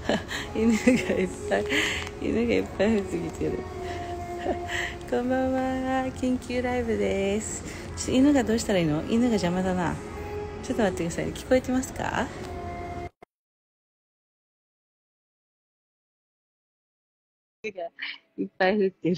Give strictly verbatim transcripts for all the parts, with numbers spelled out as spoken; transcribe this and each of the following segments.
犬がいっぱい犬がいっぱい降ってきてるこんばんは、緊急ライブです。ちょっと犬がどうしたらいいの？犬が邪魔だな。ちょっと待ってください。聞こえてますか？犬がいっぱい降ってる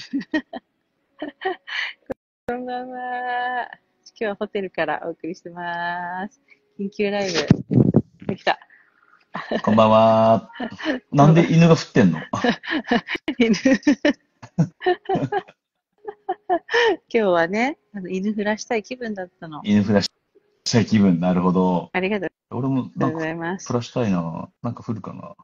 こんばんは。今日はホテルからお送りしてます。緊急ライブできた。 こんばんは。なんで犬が降ってんの？ 犬今日はね、あの犬降らしたい気分だったの。 犬降らしたい気分。なるほど。 ありがと俺もなうごんかざいます。 降らしたいな。なんか降るかな。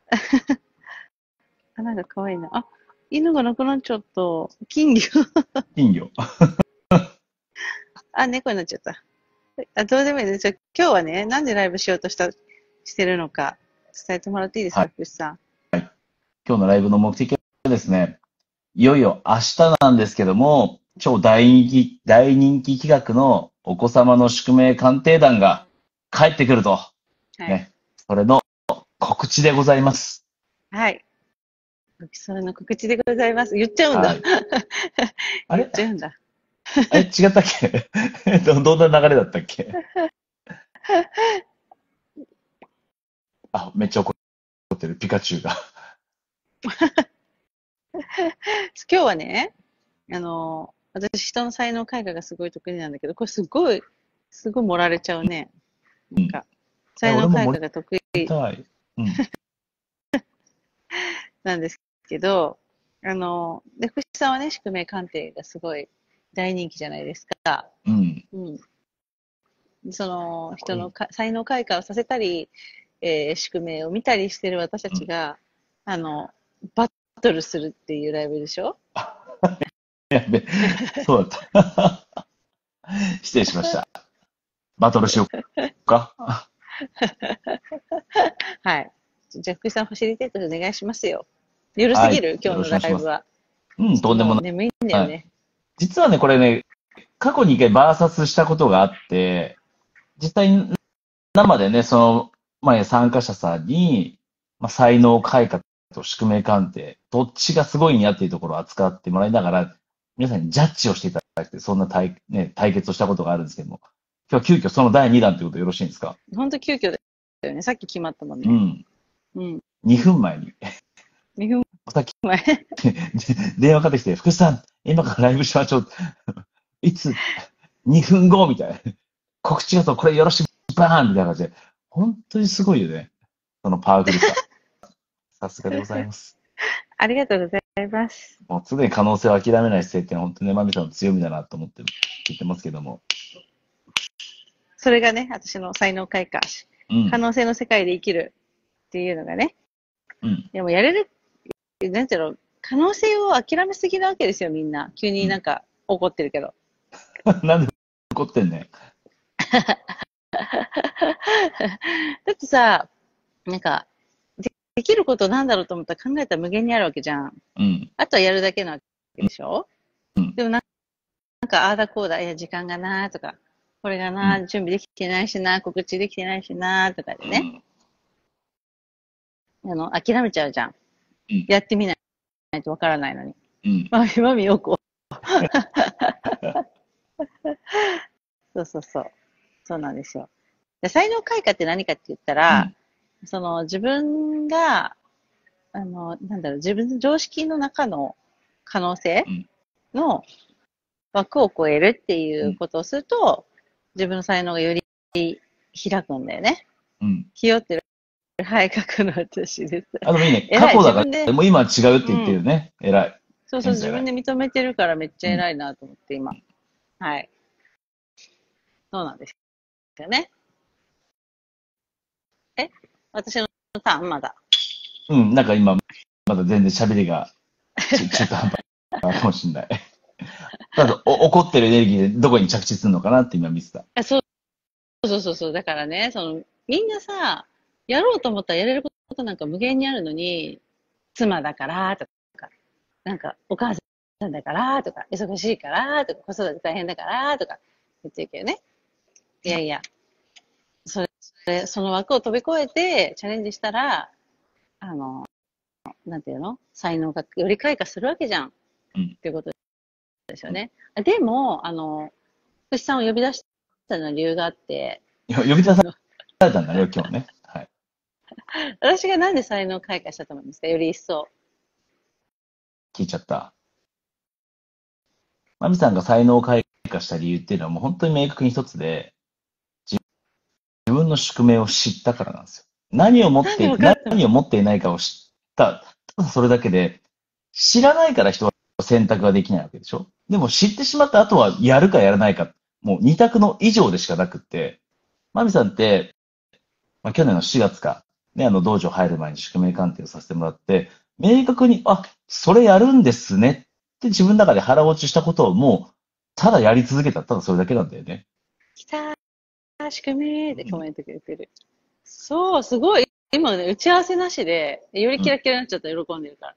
あ、なんか可愛いな。あ、犬がなくなっちゃった。金魚。 金魚。 あ、猫になっちゃった。あ、どうでもいいです。じゃあ今日はね、なんでライブしようとした、してるのか、伝えてもらっていいですか、 はい。 福士さん。 今日のライブの目的はですね、いよいよ明日なんですけども、超大人気、大人気企画のお子様の宿命鑑定団が帰ってくると。 はい。 ね。それの告知でございます。 はい。それの告知でございます。言っちゃうんだ。 はい。あ言っれちゃうんだ。 あれ違ったっけど、どんな流れだったっけ？あ、めっちゃ怒ってる、ピカチュウが。 今日はね、あの、私、人の才能開花がすごい得意なんだけど、これすごい、すごい盛られちゃうね。なんうん。いか、 や、 才能開俺も盛花が得意りたい。うん。 なんですけど、あの、で、福士さんはね、宿命鑑定がすごい大人気じゃないですか。 うん。 うん。その、人のこれ、 か才能開花をさせたり、えー宿命を見たりしてる私たうん。 ちが、あの、バトルするっていうライブでしょ？ やべ、そうだった。失礼しました。バトルしようか。 はい。じゃあ、福井さん、ファシリテートでお願いしますよ。ゆるすはい。 ぎる今よ日のろしくお願いします。 ライブは。 うん、 ちょっととんでももう眠いんだよない。 ね。 実はね、これね、過去に一回バーサスしたことがあって、実際に生でね、その、まあ、参加者さんに、まあ、才能開花と宿命鑑定、どっちがすごいんやっていうところを扱ってもらいながら、皆さんにジャッジをしていただいて、そんな対、ね、対決をしたことがあるんですけども、今日は急遽そのだいにだんということでよろしいんですか？ ほんと急遽だよね。さっき決まったもんね。 うん。 うん。 にふんまえに、 にふんさっきまえ。 電話かかってきて、福士さん、今からライブしましょう。いつ ?に 分後みたいな。告知がとこれよろしくバーンみたいな感じで。本当にすごいよね。そのパワフルさ。さすがでございます。 ありがとうございます。 もう常に可能性を諦めない姿勢っていうのは本当にね、マミさんの強みだなと思って言ってますけども。 それがね、私の才能開花。可うん。 能性の世界で生きるっていうのがね。 うん。 でもやれる、なんていうの、可能性を諦めすぎなわけですよ、みんな。急になんか怒ってるけど。 なんで怒ってんねん。 だってさ、なんか、でできることなんだろうと思ったら考えたら無限にあるわけじゃん。 うん。 あとはやるだけなわけうん。 でしょ？ うん。 でもなんか、ああだこうだ、いや、時間がなとか、これがうん。 な、準備できてないしな、告知できてないしな、とかでね、 うん。 あの、諦めちゃうじゃん。 うん。 やってみないとわからないのに。 うん。 まみまみよこ。そうそうそう。そうなんですよ。で才能開花って何かって言ったら、 うん。 その自分が、あの、なんだろう、自分の常識の中の可能性うん。 の枠を超えるっていうん。 うことをすると、自分の才能がより開くんだよね。 うん。 ひよってるはい、書くの私です。 あ、でもいいね。過偉い、 去だか自分で、 ら、もう今は違うって言ってうん。 るね。偉い。 そうそう、 エミさん偉い。 自分で認めてるからめっちうん。 ゃ偉いなと思って、今。はい。そうなんですよね。え私のターンまだ。 うん。なんか今、まだ全然喋りがち中途半端かもしれない。ただ、お怒ってるエネルギーでどこに着地するのかなって今見てた。 あ、そうそうそうそう。だからね、その、みんなさ、やろうと思ったらやれることなんか無限にあるのに、妻だからとか、なんかお母さんだからとか、忙しいからとか、子育て大変だからとか言ってるけどね。いやいや、それ、その枠を飛び越えてチャレンジしたら、 あの、なんていうの才能がより開花するわけじゃん。 うん。 っていうことですようん。 ね。でも、あの、福士さんを呼び出したのは理由があって、 よ呼び出されたんだね、今日ね。はい。 私がなんで才能開花したと思いますか？より一層。 聞いちゃった。マミさんが才能を開花した理由っていうのはもう本当に明確に一つで、自分の宿命を知ったからなんですよ。何を持なんでっていて、 分かったの？ 何を持っていないかを知った。ただそれだけで、知らないから人は選択ができないわけでしょ。でも知ってしまった後はやるかやらないか、もう二択の以上でしかなくって、マミさんって、まあ、去年のしがつか、ね、あの道場入る前に宿命鑑定をさせてもらって、明確に、あ、それやるんですねって自分の中で腹落ちしたことをもう、ただやり続けた。ただそれだけなんだよね。 来たー、宿命ってコうん。 メントくれてる。そう、すごい。今ね、打ち合わせなしで、よりうん。 キラキラになっちゃった喜んでるから。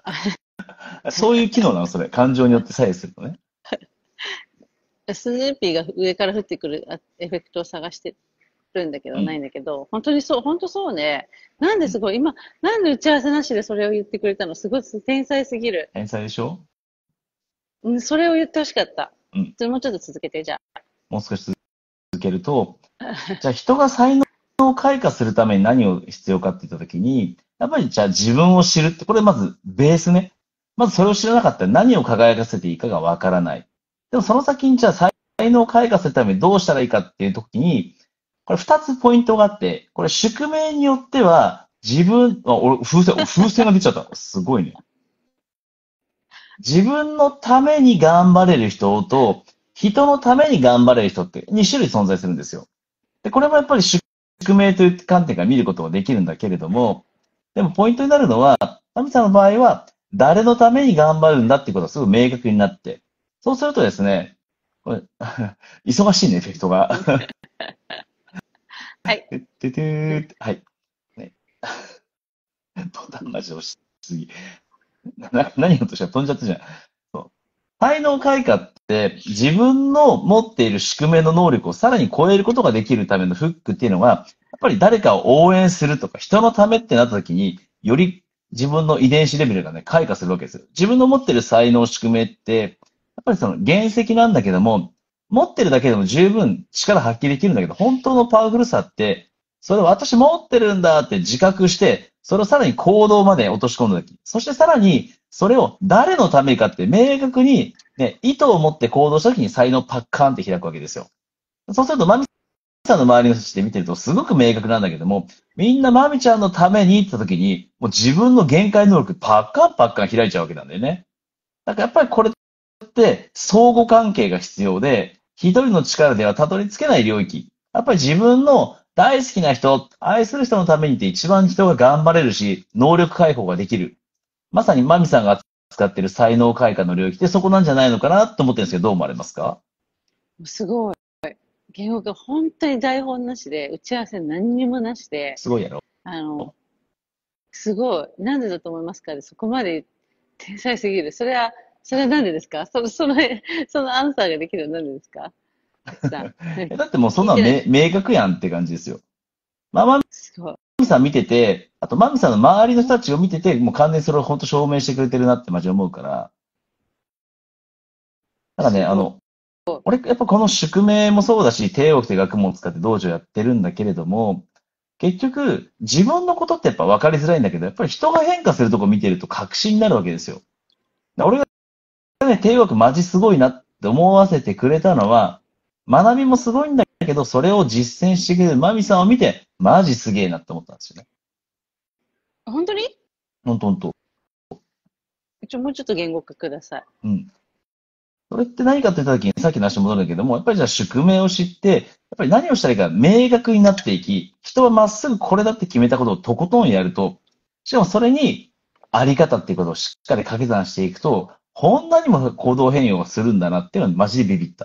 そういう機能なの、それ。感情によって左右するのね。 スヌーピーが上から降ってくるあエフェクトを探してるんだけど、ないうん。 んだけど、本当にそう、本当そうね。なんでうん。 すごい、今、なんで打ち合わせなしでそれを言ってくれたの？すごい天才すぎる。 天才でしょ？ うん、それを言ってほしかった。 うん。 それもうちょっと続けて、じゃもう少し続けると、じゃあ人が才能を開花するために何を必要かって言ったときに、やっぱりじゃあ自分を知るって、これまずベースね。まずそれを知らなかったら何を輝かせていいかがわからない。でもその先にじゃあ才能を開花するためにどうしたらいいかっていうときに、これ二つポイントがあって、これ宿命によっては自分、あ、俺風船、風船が出ちゃった。すごいね。自分のために頑張れる人と、人のために頑張れる人ってに種類存在するんですよ。で、これもやっぱり宿命という観点から見ることができるんだけれども、でもポイントになるのは、ナミさんの場合は、誰のために頑張るんだっていうことがすごい明確になって、そうするとですね、これ忙しいね、エフェクトが。 あ。はい。 てっててーって、はい。ね、ボタンマジ押しすぎ。な、何をとしたら飛んじゃったじゃん。そう。才能開花って自分の持っている宿命の能力をさらに超えることができるためのフックっていうのは、やっぱり誰かを応援するとか人のためってなった時に、より自分の遺伝子レベルがね、開花するわけですよ。自分の持ってる才能、宿命って、やっぱりその原石なんだけども、持ってるだけでも十分力発揮できるんだけど、本当のパワフルさって、それを私持ってるんだって自覚して、それをさらに行動まで落とし込んだとき、そしてさらに、それを誰のためかって明確に、ね、意図を持って行動したときに才能パッカーンって開くわけですよ。そうすると、マミさんの周りの人たちで見てるとすごく明確なんだけども、みんなマミちゃんのためにって言ったときに、もう自分の限界能力パッカンパッカン開いちゃうわけなんだよね。だからやっぱりこれって相互関係が必要で、一人の力ではたどり着けない領域。やっぱり自分の大好きな人、愛する人のためにって一番人が頑張れるし、能力解放ができる。まさにマミさんが使っている才能開花の領域ってそこなんじゃないのかなと思ってるんですけど、どう思われますか？ すごい。言語が本当に台本なしで、打ち合わせ何にもなしで、 すごいやろ。 あの、すごい。なんでだと思いますか？で、そこまで天才すぎる。それは、それはなんでですか？その、その、そのアンサーができるのはなんでですか？さん。 えだってもうそんなの聞いてない。 明明確やんって感じですよ。まあ、マすごい。 ミさん見てて、あとマミさんの周りの人たちを見てて、もう完全にそれを本当証明してくれてるなってマジ思うから。だからね、 すごい。 あの、俺、やっぱこの宿命もそうだし、帝王って学問を使って道場やってるんだけれども、結局、自分のことってやっぱ分かりづらいんだけど、やっぱり人が変化するとこ見てると確信になるわけですよ。俺がね、帝王学マジすごいなって思わせてくれたのは、学びもすごいんだけど、それを実践してくれるマミさんを見て、マジすげえなって思ったんですよね。 本当に？ ほんとほんと。 ちょ、もうちょっと言語化ください。 うん。それって何かって言った時に、さっきの話に戻るんだけども、やっぱりじゃあ宿命を知って、やっぱり何をしたらいいか明確になっていき、人はまっすぐこれだって決めたことをとことんやると、しかもそれにあり方っていうことをしっかり掛け算していくと、こんなにも行動変容がするんだなっていうのはマジでビビった。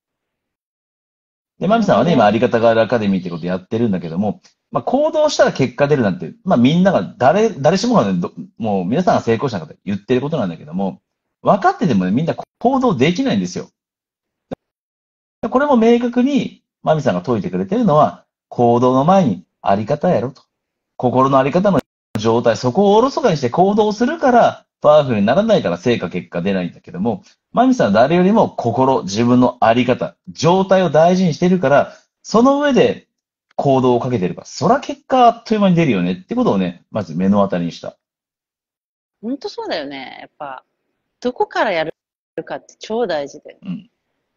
で、マミさんはね、今なるほど。 あり方があるアカデミーってことやってるんだけども、まあ行動したら結果出るなんて、まあみんなが誰、誰しもがね、どもう皆さんが成功者の方言ってることなんだけども、分かっててもね、みんな行動できないんですよ。これも明確に、マミさんが説いてくれてるのは、行動の前にあり方やろと。心のあり方の状態、そこをおろそかにして行動するから、パワフルにならないから成果結果出ないんだけども、マミさんは誰よりも心、自分のあり方、状態を大事にしてるから、その上で行動をかけてるから、そら結果あっという間に出るよねってことをね、まず目の当たりにした。 ほんとそうだよね。やっぱ、どこからやるかって超大事で。 うん。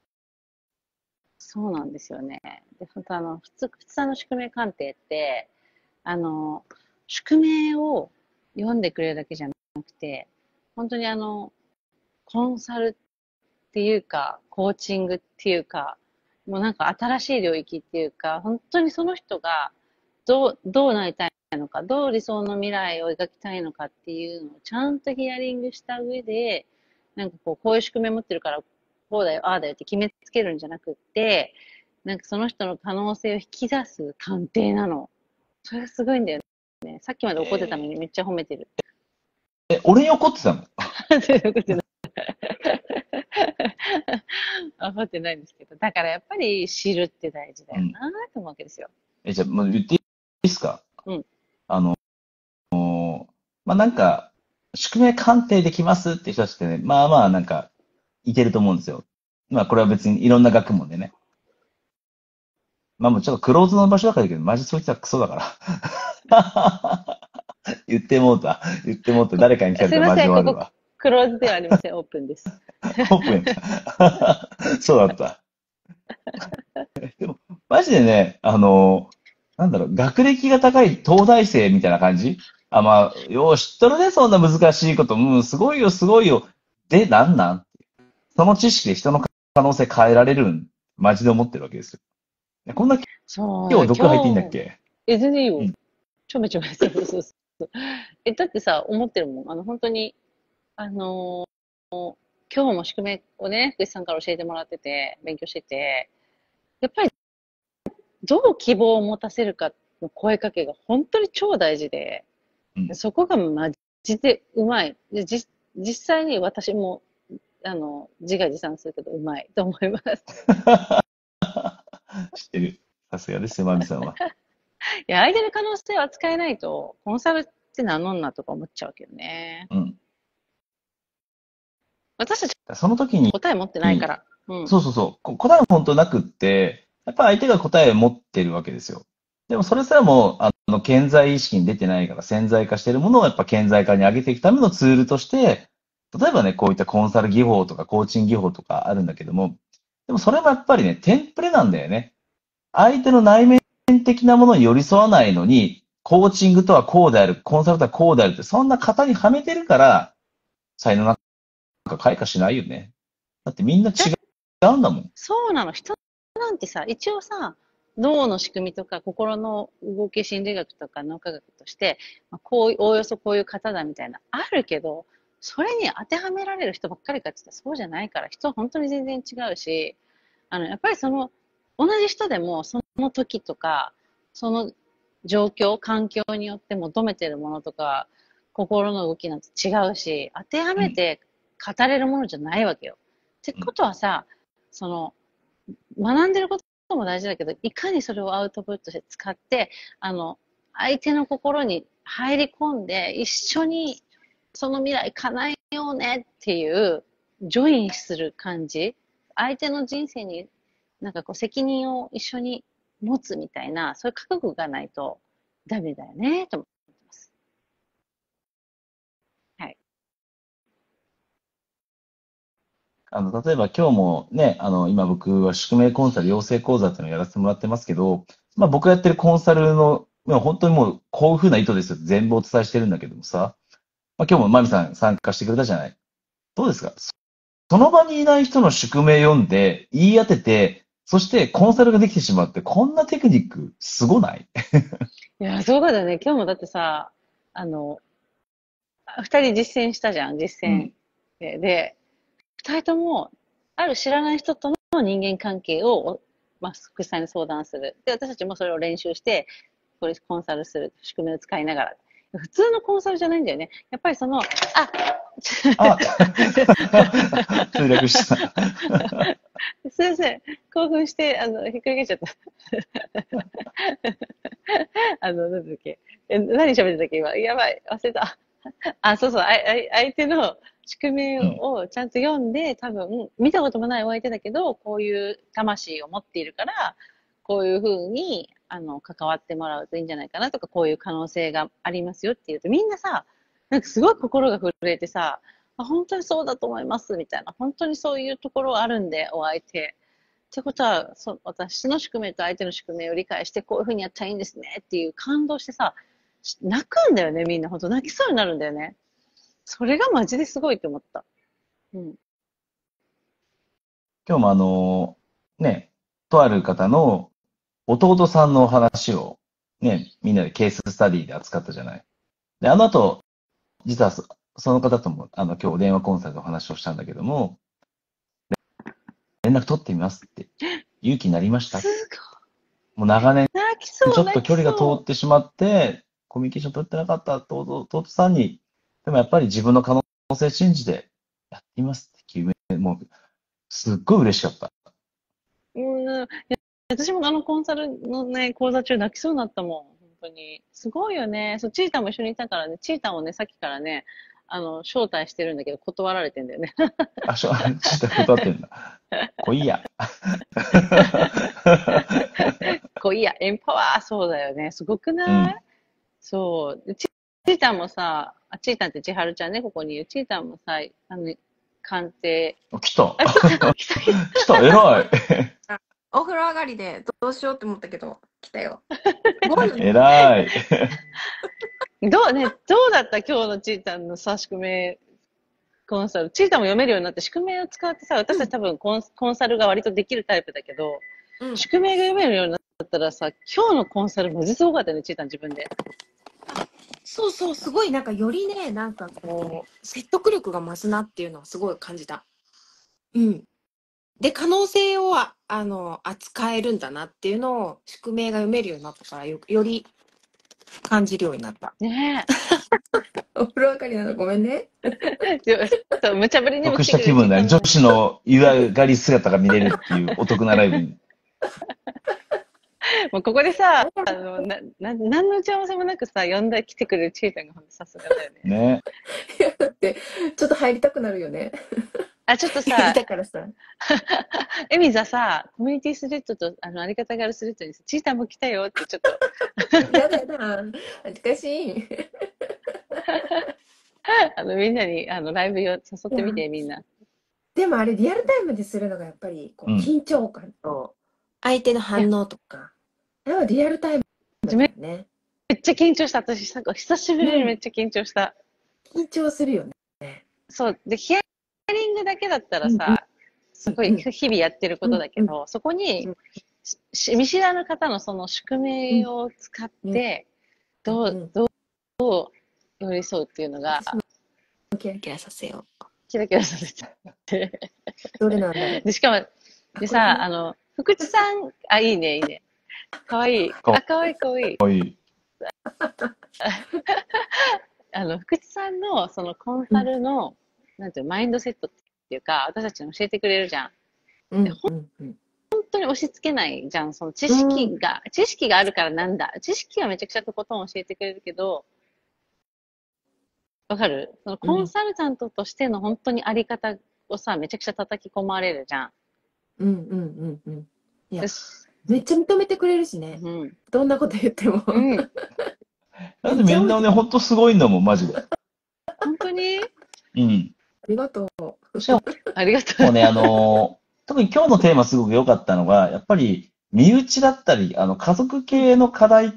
そうなんですよね。で、本当あの、普通、普通の宿命鑑定って、あの、宿命を読んでくれるだけじゃなくて、本当にあの、コンサルっていうか、コーチングっていうか、もうなんか新しい領域っていうか、本当にその人がどう、どうなりたいのか、どう理想の未来を描きたいのかっていうのをちゃんとヒアリングした上で、なんかこう、こういう宿命持ってるから、こうだよ、ああだよって決めつけるんじゃなくって、なんかその人の可能性を引き出す鑑定なの。それがすごいんだよね。さっきまで怒ってたのにめっちゃ褒めてる。 え、俺に怒ってたの？ 怒ってない。怒ってないんですけど。だからやっぱり知るって大事だようん。 なと思うわけですよ。 え、じゃあ、もう言っていいですか？ うん。 あの、まあ、なんか、宿命鑑定できますって人たちってね、まあまあなんか、いけると思うんですよ。まあこれは別にいろんな学問でね。まあもうちょっとクローズの場所だからいいけど、マジそいつはクソだから。言ってもうた。言ってもうた。誰かに聞かれたらマジすいません、ここ終わるわ。 クローズではありません。オープンです。 オープン。そうだった。でも、マジでね、あの、なんだろう、学歴が高い東大生みたいな感じ。あ、まあ、よう知っとるね、そんな難しいこと。うん、すごいよ、すごいよ。で、なんなんその知識で人の可能性変えられるん、マジで思ってるわけですよ。いやこんなそう、 今日毒入っていいんだっ今日、 け？ え、全然いいよ。 うん。 ちょめちょめ、そうそうそうそう。え、だってさ、思ってるもん。あの、本当に、あのー今日も宿命をね、福士さんから教えてもらってて、勉強してて、やっぱりどう希望を持たせるかの声かけが本当に超大事で、 うん。 そこがマジでうまい。で、じ、実際に私も、あの、自画自賛するけどうまいと思います。 知ってる。さすがですよ、マミさんは。 いや、相手の可能性を扱えないと、コンサルって名乗んなとか思っちゃうけどね。 うん。 私たちその時に、 答え持ってないから。うん。 そうそうそう、こ答えは本当なくって、やっぱ相手が答えを持ってるわけですよ。でもそれすらも、あの、顕在意識に出てないから潜在化しているものをやっぱ顕在化に上げていくためのツールとして、例えばね、こういったコンサル技法とかコーチング技法とかあるんだけども、でもそれもやっぱりね、テンプレなんだよね。相手の内面的なものに寄り添わないのに、コーチングとはこうである、コンサルとはこうであるって、そんな型にはめてるから、才能なんか開花しないよね。だってみんな違だうんだもん。 そうなの。人なんてさ、一応さ、脳の仕組みとか心の動き心理学とか脳科学として、まあ、こういう、おおよそこういう方だみたいな、あるけど、それに当てはめられる人ばっかりかって言ったらそうじゃないから、人は本当に全然違うし、あの、やっぱりその、同じ人でもその時とか、その状況、環境によって求めてるものとか、心の動きなんて違うし、当てはうん。 めて語れるものじゃないわけよ。ってうん。 ことはさ、その、学んでることも大事だけど、いかにそれをアウトプットして使って、あの、相手の心に入り込んで、一緒にその未来叶えようねっていう、ジョインする感じ。相手の人生になんかこう責任を一緒に持つみたいな、そういう覚悟がないとダメだよね、と思ってます。はい。 あの、例えば今日もね、あの、今僕は宿命コンサル養成講座っていうのをやらせてもらってますけど、まあ僕がやってるコンサルの、まあ本当にもうこういう風な意図ですよ。全部お伝えしてるんだけどもさ、まあ今日もマミさん参加してくれたじゃない。どうですか？その場にいない人の宿命読んで、言い当てて、そしてコンサルができてしまって、こんなテクニック、すごない？ いや、そうだよね。今日もだってさ、あの、二人実践したじゃん、実践。 うん。 で、で二人とも、ある知らない人との人間関係を、まあ、福さんに相談する。で、私たちもそれを練習して、これコンサルする、仕組みを使いながら普通のコンサルじゃないんだよね。やっぱりその、あ、 あ、通略した。 すいません。興奮して、あの、ひっくり返っちゃった。あの、なんだっけ。え、何喋ってたっけ今。やばい。忘れた。あ、そうそう。あいあい相手の宿命うん。 をちゃんと読んで、多分、見たこともないお相手だけど、こういう魂を持っているから、こういうふうに、あの、関わってもらうといいんじゃないかなとか、こういう可能性がありますよっていうと、みんなさ、なんかすごい心が震えてさ、あ、本当にそうだと思います、みたいな。本当にそういうところあるんで、お相手。ってことは、そ私の宿命と相手の宿命を理解して、こういうふうにやったらいいんですねっていう感動してさ、泣くんだよね、みんな。本当泣きそうになるんだよね。それがマジですごいと思った。うん。 今日もあの、ね、とある方の弟さんの話をね、みんなでケーススタディで扱ったじゃない。で、あの後、実はそ、その方とも、あの、今日電話コンサルの話をしたんだけども、連絡取ってみますって、勇気になりました。 すもう長年ごい。泣きそう、 ちょっと泣き距離が通そってしまって、コミュニケーション取ってなかったと弟さんに、でもやっぱり自分の可能性信じてやってみますって決め、もう、すっごい嬉しかった。 う。うん。いや私もあのコンサルのね、講座中泣きそうになったもん。本当に。すごいよね。そう、チータンも一緒にいたからね、チータンをね、さっきからね、あの、招待してるんだけど、断られてんだよね。 あ、しょ、ちょっと断ってんだ。来いや。 こういいや、エンパワー、そうだよね。すごくない？ うん。 そう。でチチータンもさ、あ、チータンって千春ちゃんね、ここにいる。チータンもさ、あの、鑑定、 あ来た。 あ、来た、来た、来来た、偉い。 あお風呂上がりでどうしようって思ったけど、来たよ。すごいよね。 偉い。 た。どうね、どうだった今日のチータンのさ、宿命コンサル。チータンも読めるようになって、宿命を使ってさ、私たち多分コン、コンサルが割とできるタイプだけど、 うん。 宿命が読めるようになったらさ、今日のコンサルマジすごかったよね、チータン自分で。 そうそう、すごいなんかよりね、なんかこう、説得力が増すなっていうのはすごい感じた。うん。で、可能性をあ、あの、扱えるんだなっていうのを宿命が読めるようになったからよ、より感じるようになった。 ねお風呂上がりなのごめんね。 え。そう、無茶ぶりにも得来くれるしてた気分だね。 チータンの。 女子の湯上がり姿が見れるっていうお得なライブに。 もうここでさ、あの、な、な、何の打ち合わせもなくさ、呼んで来てくれるチータンがほんとさすがだよね。 ね。 いや、だって、ちょっと入りたくなるよね。 あ、ちょっとやりさ、 たからさ。 エミザさ、コミュニティスレッドと、あの、あり方があるスレッドにさ、チータンも来たよってちょっと、 やだやだ。恥ずかしい。 あの、みんなに、あの、ライブよ誘っいや、 てみて、みんな。 でもあれリアルタイムでするのがやっぱりこううん。 緊張感と相手のいや、 反応とか。でもリアルタイムだめ、 よね。 めっちゃ緊張した。私、さ、久しぶりにめね、 っちゃ緊張した。 緊張するよね。 そう。で、ヒアリングだけだったらうんうんさ、すごいうん日々やってるこうんうんとだけど、そこに、 うんし見知らぬ方のその宿命を使っうんて、どう、 うん。 どう寄り添うっていうのが、 私もキラキラさせよう。 キラキラさせて。 どれなんだろう。 で、しかも、 あ、 でこれかさ、 な。 あの、福地さん、あ、いいね、いいね。かわいい。 かあ、かわいい、かわいい。 わいい。 あの、福地さんの、そのコンサうんルの、なんていうの、マインドセットっていうか、私たちに教えてくれるじゃん。で、 うんうんうん本当に押し付けないじゃん。その知うん識が、知識があるからなんだ。知識はめちゃくちゃとことん教えてくれるけど、わかる？そのコンうんサルタントとしての本当にあり方をさ、めちゃくちゃ叩き込まれるじゃん。 うんうんうんうん。いや、 です。 めっちゃ認めてくれるしね。 うん。 どんなこと言っても。 うん。 だめってみんなね、 っちゃ褒めてくれる。 ほんとすごいんだもん、マジで。 本当にうん。 ありがとう。 しかありがとう。 もね、あのー特に今日のテーマすごく良かったのが、やっぱり身内だったり、あの、家族系の課題って、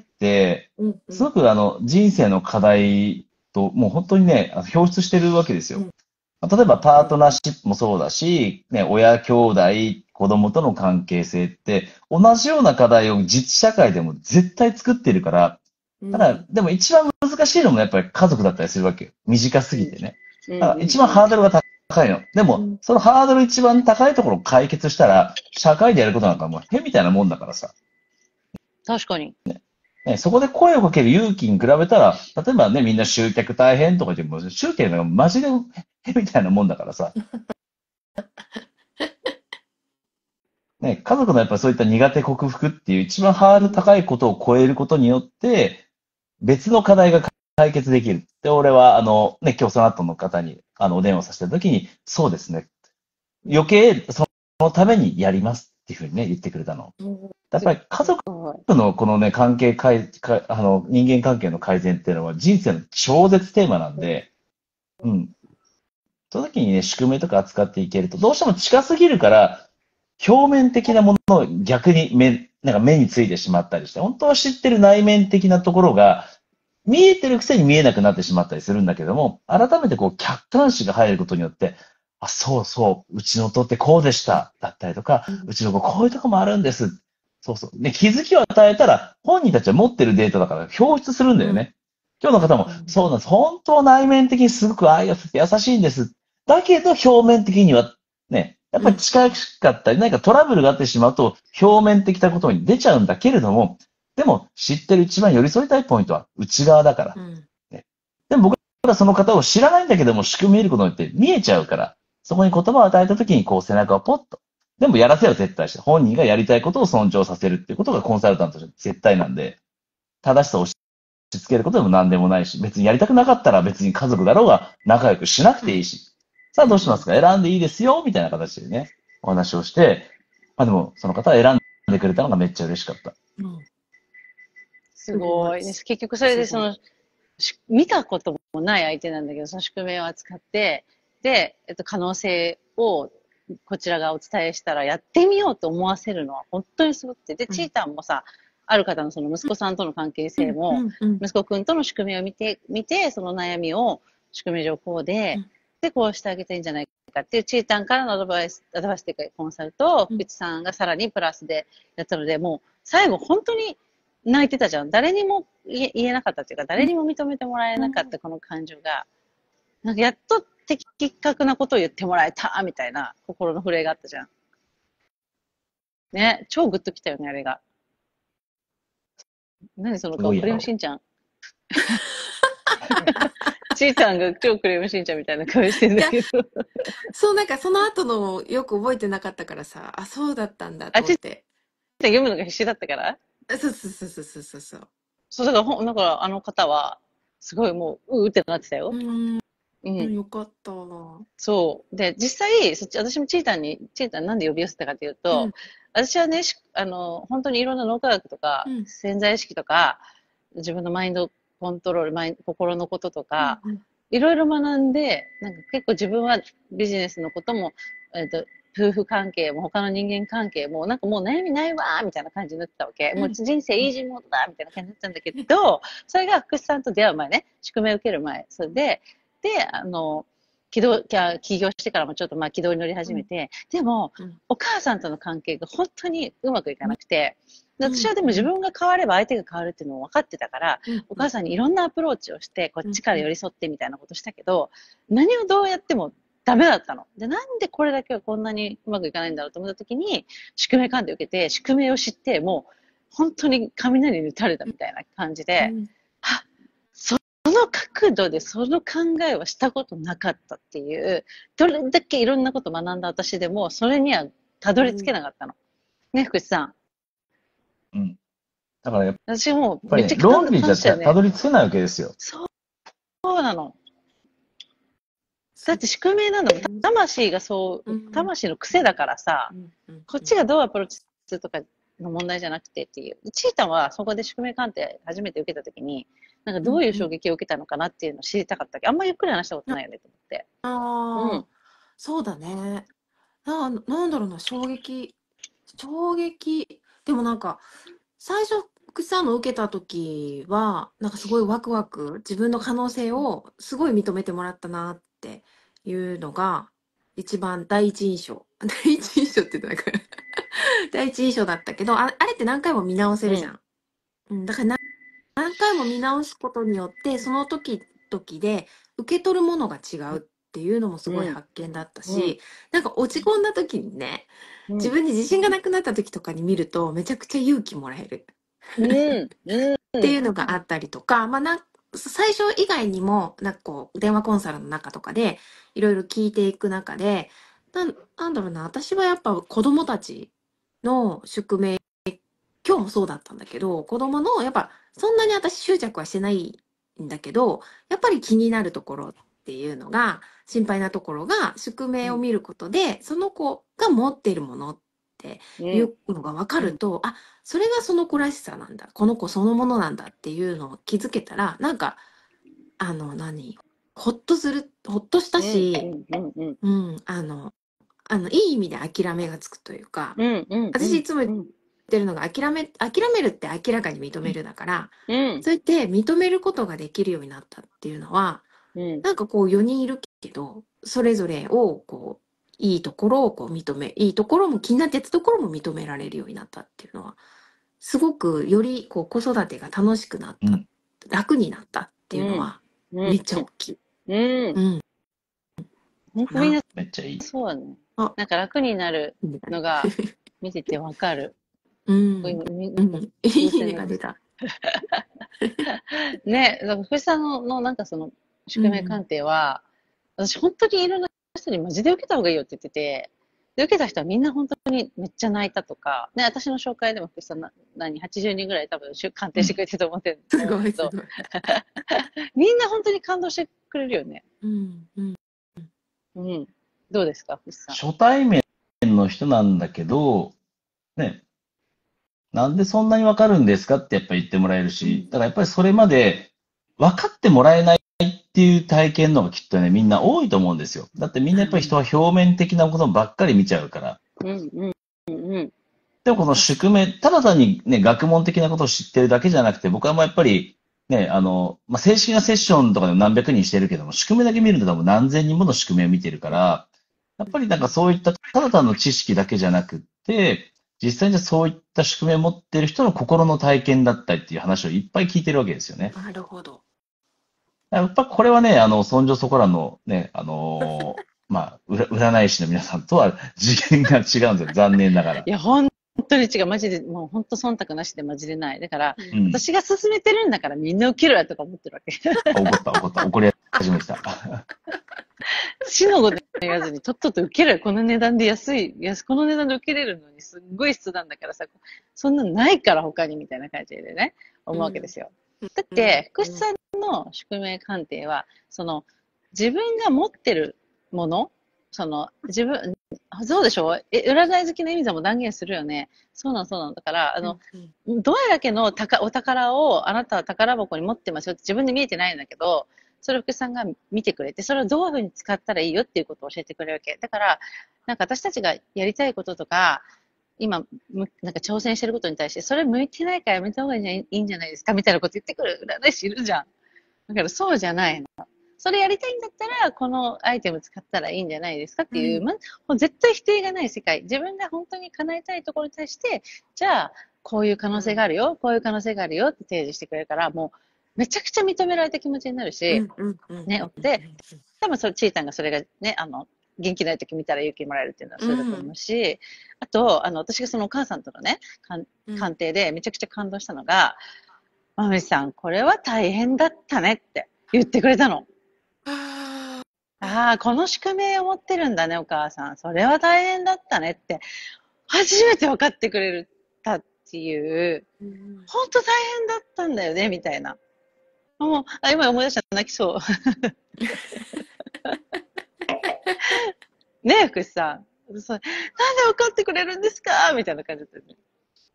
うんうんすごくあの、人生の課題と、もう本当にね、あの表出してるわけですよ。 うんまあ例えばパートうんナーシップもそうだし、ね、親兄弟、子供との関係性って、同じような課題を実社会でも絶対作ってるから、 うただ、 んでも一番難しいのもやっぱり家族だったりするわけよ。短すぎてね。 うんだから一番ハードルが高いの。でも、 うんそのハードル一番高いところを解決したら、社会でやることなんかもう変みたいなもんだからさ。 確かに。 ね、そこで声をかける勇気に比べたら、例えばね、みんな集客大変とか言っても、集客なんかマジでへみたいなもんだからさ、ね、家族のやっぱそういった苦手克服っていう一番ハードル高いことを超えることによって、別の課題が解決できる。で、俺は、あの、ね、今日その後の方に、あの、お電話させた時に、そうですね。余計、そのためにやりますっていうふうにね、言ってくれたの。やっぱり家族のこのね、関係改、かあの、人間関係の改善っていうのは人生の超絶テーマなんで、うん。その時にね、宿命とか扱っていけると、どうしても近すぎるから、表面的なものを逆に目、なんか目についてしまったりして、本当は知ってる内面的なところが、見えてるくせに見えなくなってしまったりするんだけども、改めてこう客観視が入ることによって、あ、そうそう、うちの夫ってこうでした、だったりとか、うちの子こういうとこもあるんです。そうそう。ね、気づきを与えたら、本人たちは持ってるデータだから表出するんだよね。今日の方も、そうなんです。本当は内面的にすごく愛が優しいんです。だけど表面的には、ね、やっぱり近かったり、何かトラブルがあってしまうと、表面的なことに出ちゃうんだけれども、でも知ってる一番寄り添いたいポイントは内側だから。ね、でも僕らその方を知らないんだけども、仕組み見ることによって見えちゃうから、そこに言葉を与えたときにこう背中をポッと。でもやらせは絶対して、本人がやりたいことを尊重させるっていうことがコンサルタントとして絶対なんで、正しさを押し付けることでも何でもないし、別にやりたくなかったら別に家族だろうが仲良くしなくていいし、さあどうしますか、選んでいいですよみたいな形でね、お話をして、まあでもその方は選んでくれたのがめっちゃ嬉しかった。 うんすごい。結局それでその、見たこともない相手なんだけど、その宿命を扱って、で、えっと、可能性をこちらがお伝えしたらやってみようと思わせるのは本当にすごくて。で、チータンもさ、ある方のその息子さんとの関係性も、息子くんとの宿命を見て、見て、その悩みを宿命上こうで、で、こうしてあげていいんじゃないかっていうチータンからのアドバイス、アドバイスっていうかコンサルと、福地さんがさらにプラスでやったので、もう最後本当に泣いてたじゃん。誰にも言えなかったっていうか、誰にも認めてもらえなかったこの感情が、なんかやっと的確なことを言ってもらえた、みたいな心の震えがあったじゃん。ね、超グッときたよね、あれが。何その顔、クレヨンしんちゃん。ちーちゃんが超クレヨンしんちゃんみたいな顔してんだけど。 そう、なんかその後のよく覚えてなかったからさ、あ、そうだったんだと思って。 あ、ちーちゃん読むのが必死だったからそうそうそうそうそうそう。 そう、だからほん、だからあの方は、すごいもう、うーってなってたよ。 うん。 うん。 よかった。 そう。で、実際、そっち、私もチータンに、チータンなんで呼び寄せたかというと、 うん、 私はね、あの、本当にいろんな脳科学とか、 うん、 潜在意識とか、自分のマインドコントロール、マイン心のこととか、 うん、 いろいろ学んで、なんか結構自分はビジネスのことも、えっと、夫婦関係も他の人間関係も、なんかもう悩みないわーみたいな感じになってたわけ。もう人生イージーモードだみたいな感じになったんだけど、それが福士さんと出会う前ね、宿命を受ける前。それで、で、あの、起動、起業してからもちょっとまあ軌道に乗り始めて、でも、お母さんとの関係が本当にうまくいかなくて、私はでも自分が変われば相手が変わるっていうのも分かってたから、お母さんにいろんなアプローチをして、こっちから寄り添ってみたいなことしたけど、何をどうやってもダメだったの。で、なんでこれだけはこんなにうまくいかないんだろうと思った時に、宿命鑑定を受けて、宿命を知って、もう本当に雷に打たれたみたいな感じで、あ、その角度でその考えはしたことなかったっていう、どれだけいろんなこと学んだ私でも、それにはたどり着けなかったの。ね、福士さん。 うん。だからやっ私もぱり、ね、論理じゃたどり着けないわけですよ。 そう、そうなの。だって宿命なの。魂がそう、魂の癖だからさ、こっちがどうアプローチするとかの問題じゃなくてっていう。チータンはそこで宿命鑑定初めて受けたときに、なんかどういう衝撃を受けたのかなっていうのを知りたかったけど、あんまゆっくり話したことないよねと思って。 ああ、うん、そうだね。な、なんだろうな、衝撃。衝撃。でもなんか、最初、福士さんの受けた時は、なんかすごいワクワク、自分の可能性をすごい認めてもらったなっていうのが、一番第一印象。第一印象って言ったら第一印象だったけど、ああれって何回も見直せるじゃん。うん、うん、だから何回も見直すことによって、その時々で受け取るものが違うっていうのもすごい発見だったし、うんうん、なんか落ち込んだ時にね、自分に自信がなくなった時とかに見るとめちゃくちゃ勇気もらえる。 うん。うん。 っていうのがあったりとか、まあなん最初以外にも、なんかこう、電話コンサルの中とかで、いろいろ聞いていく中で、なんなんだろうな、私はやっぱ子供たちの宿命、今日もそうだったんだけど、子供の、やっぱ、そんなに私執着はしてないんだけど、やっぱり気になるところっていうのが、心配なところが、宿命を見ることで、その子が持っているものっていうん。 うのが分かると、あ、それがその子らしさなんだ。この子そのものなんだっていうのを気づけたら、なんか、あの、何ほっとする、ほっとしたうん。うし、 ん。うん。うん。 うん、あの、あの、いい意味で諦めがつくというか、 うん。うん。 私いつも言っうん。 てるのが諦め、諦めるって明らかに認めるだから、 うん。 そうやって認めることができるようになったっていうのは、 うん。 なんかこうよにんいるけど、それぞれをこう、いいところをこう認め、いいところも気になってたところも認められるようになったっていうのは、すごくよりこう子育てが楽しくなった、 うん。 楽になったっていうのうん。 は、 うん。 めっちゃ大きい。 うん。 うん、かな。 本当みんなめっちゃいい。 そうだね。 あ、 なんか楽になるいいねがね。 のが見ててわかる。 うこう今、 ん、 みなんかうん。いい風船がねが出た。 ね、だから藤さんの、のなんかその宿命うん。 鑑定は、私本当にいろんな人にマジで受けた方がいいよって言ってて、で、受けた人はみんな本当にめっちゃ泣いたとか、ね、私の紹介でも藤さんな、何、はちじゅうにんぐらい多分しゅ鑑定してくれてると思ってる、 すごい、 思うんだけど、 すごい。 みんな本当に感動してくれるよね。 うん、うん。 うん。どうですか、藤さん。 初対面の人なんだけど、ね、なんでそんなにわかるんですかってやっぱ言ってもらえるし、だからやっぱりそれまで分かってもらえないっていう体験の方がきっとね、みんな多いと思うんですよ。だってみんなやっぱり人は表面的なことばっかり見ちゃうから。 うん、うん、うん、うん。 でもこの確かに。 宿命、ただ単にね、学問的なことを知ってるだけじゃなくて、僕はもうやっぱり、ね、あの、まあ、正式なセッションとかでも何百人してるけども、宿命だけ見ると多分何千人もの宿命を見てるから、やっぱりなんかそういったただ単の知識だけじゃなくって、実際にそういった宿命を持ってる人の心の体験だったりっていう話をいっぱい聞いてるわけですよね。 なるほど。 やっぱこれはね、あの、そんじょそこらのね、あのまあ、占占い師の皆さんとは次元が違うんですよ。残念ながら。 いや、本当に違う。マジで、もう本当忖度なしでマジでない。だから、 ううん。 私が勧めてるんだからみんな受けろやとか思ってるわけ。 あ、怒った、怒った、怒り始めてた。 死のこと言わずにとっとと受けろよ。この値段で安い、安、この値段で受けれるのにすっごい質なんだからさ、そんなのないから他にみたいな感じでね、思うわけでん。 すよ。だっうん。 て、福士さんの宿命鑑定は、その、自分が持ってるもの、その、自分、そうでしょえ、占い好きな意味でも断言するよね。そうなの、そうなの。だから、あの、 うん。うん。 どれだけのたかお宝をあなたは宝箱に持ってますよって自分で見えてないんだけど、それを福士さんが見てくれて、それをどういうふうに使ったらいいよっていうことを教えてくれるわけ。だから、なんか私たちがやりたいこととか、今、むなんか挑戦してることに対して、それ向いてないからやめた方がいいんじゃいいんじゃないですかみたいなこと言ってくる占い師いるじゃん。だからそうじゃないの。それやりたいんだったら、このアイテム使ったらいいんじゃないですかっていう、 うん。 ま、もう絶対否定がない世界。自分が本当に叶えたいところに対して、じゃあ、こういう可能性があるよ、こういう可能性があるよって提示してくれるから、もう、めちゃくちゃ認められた気持ちになるし、 うん。うん。うん。 ね、で、多分それ、ちーたんがそれがね、あの、元気ない時見たら勇気もらえるっていうのはうそうだと思ん。 うし、あと、あの、私がそのお母さんとのね、 うん。 鑑定でめちゃくちゃ感動したのが、まめさん、これは大変だったねって言ってくれたの。 ああ。 ああ、この宿命を持ってるんだね、お母さん。それは大変だったねって、初めて分かってくれたっていう、 うん。 本当大変だったんだよね、みたいな。もう、あ、今思い出したら泣きそう。ねえ、福士さん。そう、なんで分かってくれるんですかみたいな感じだったよね。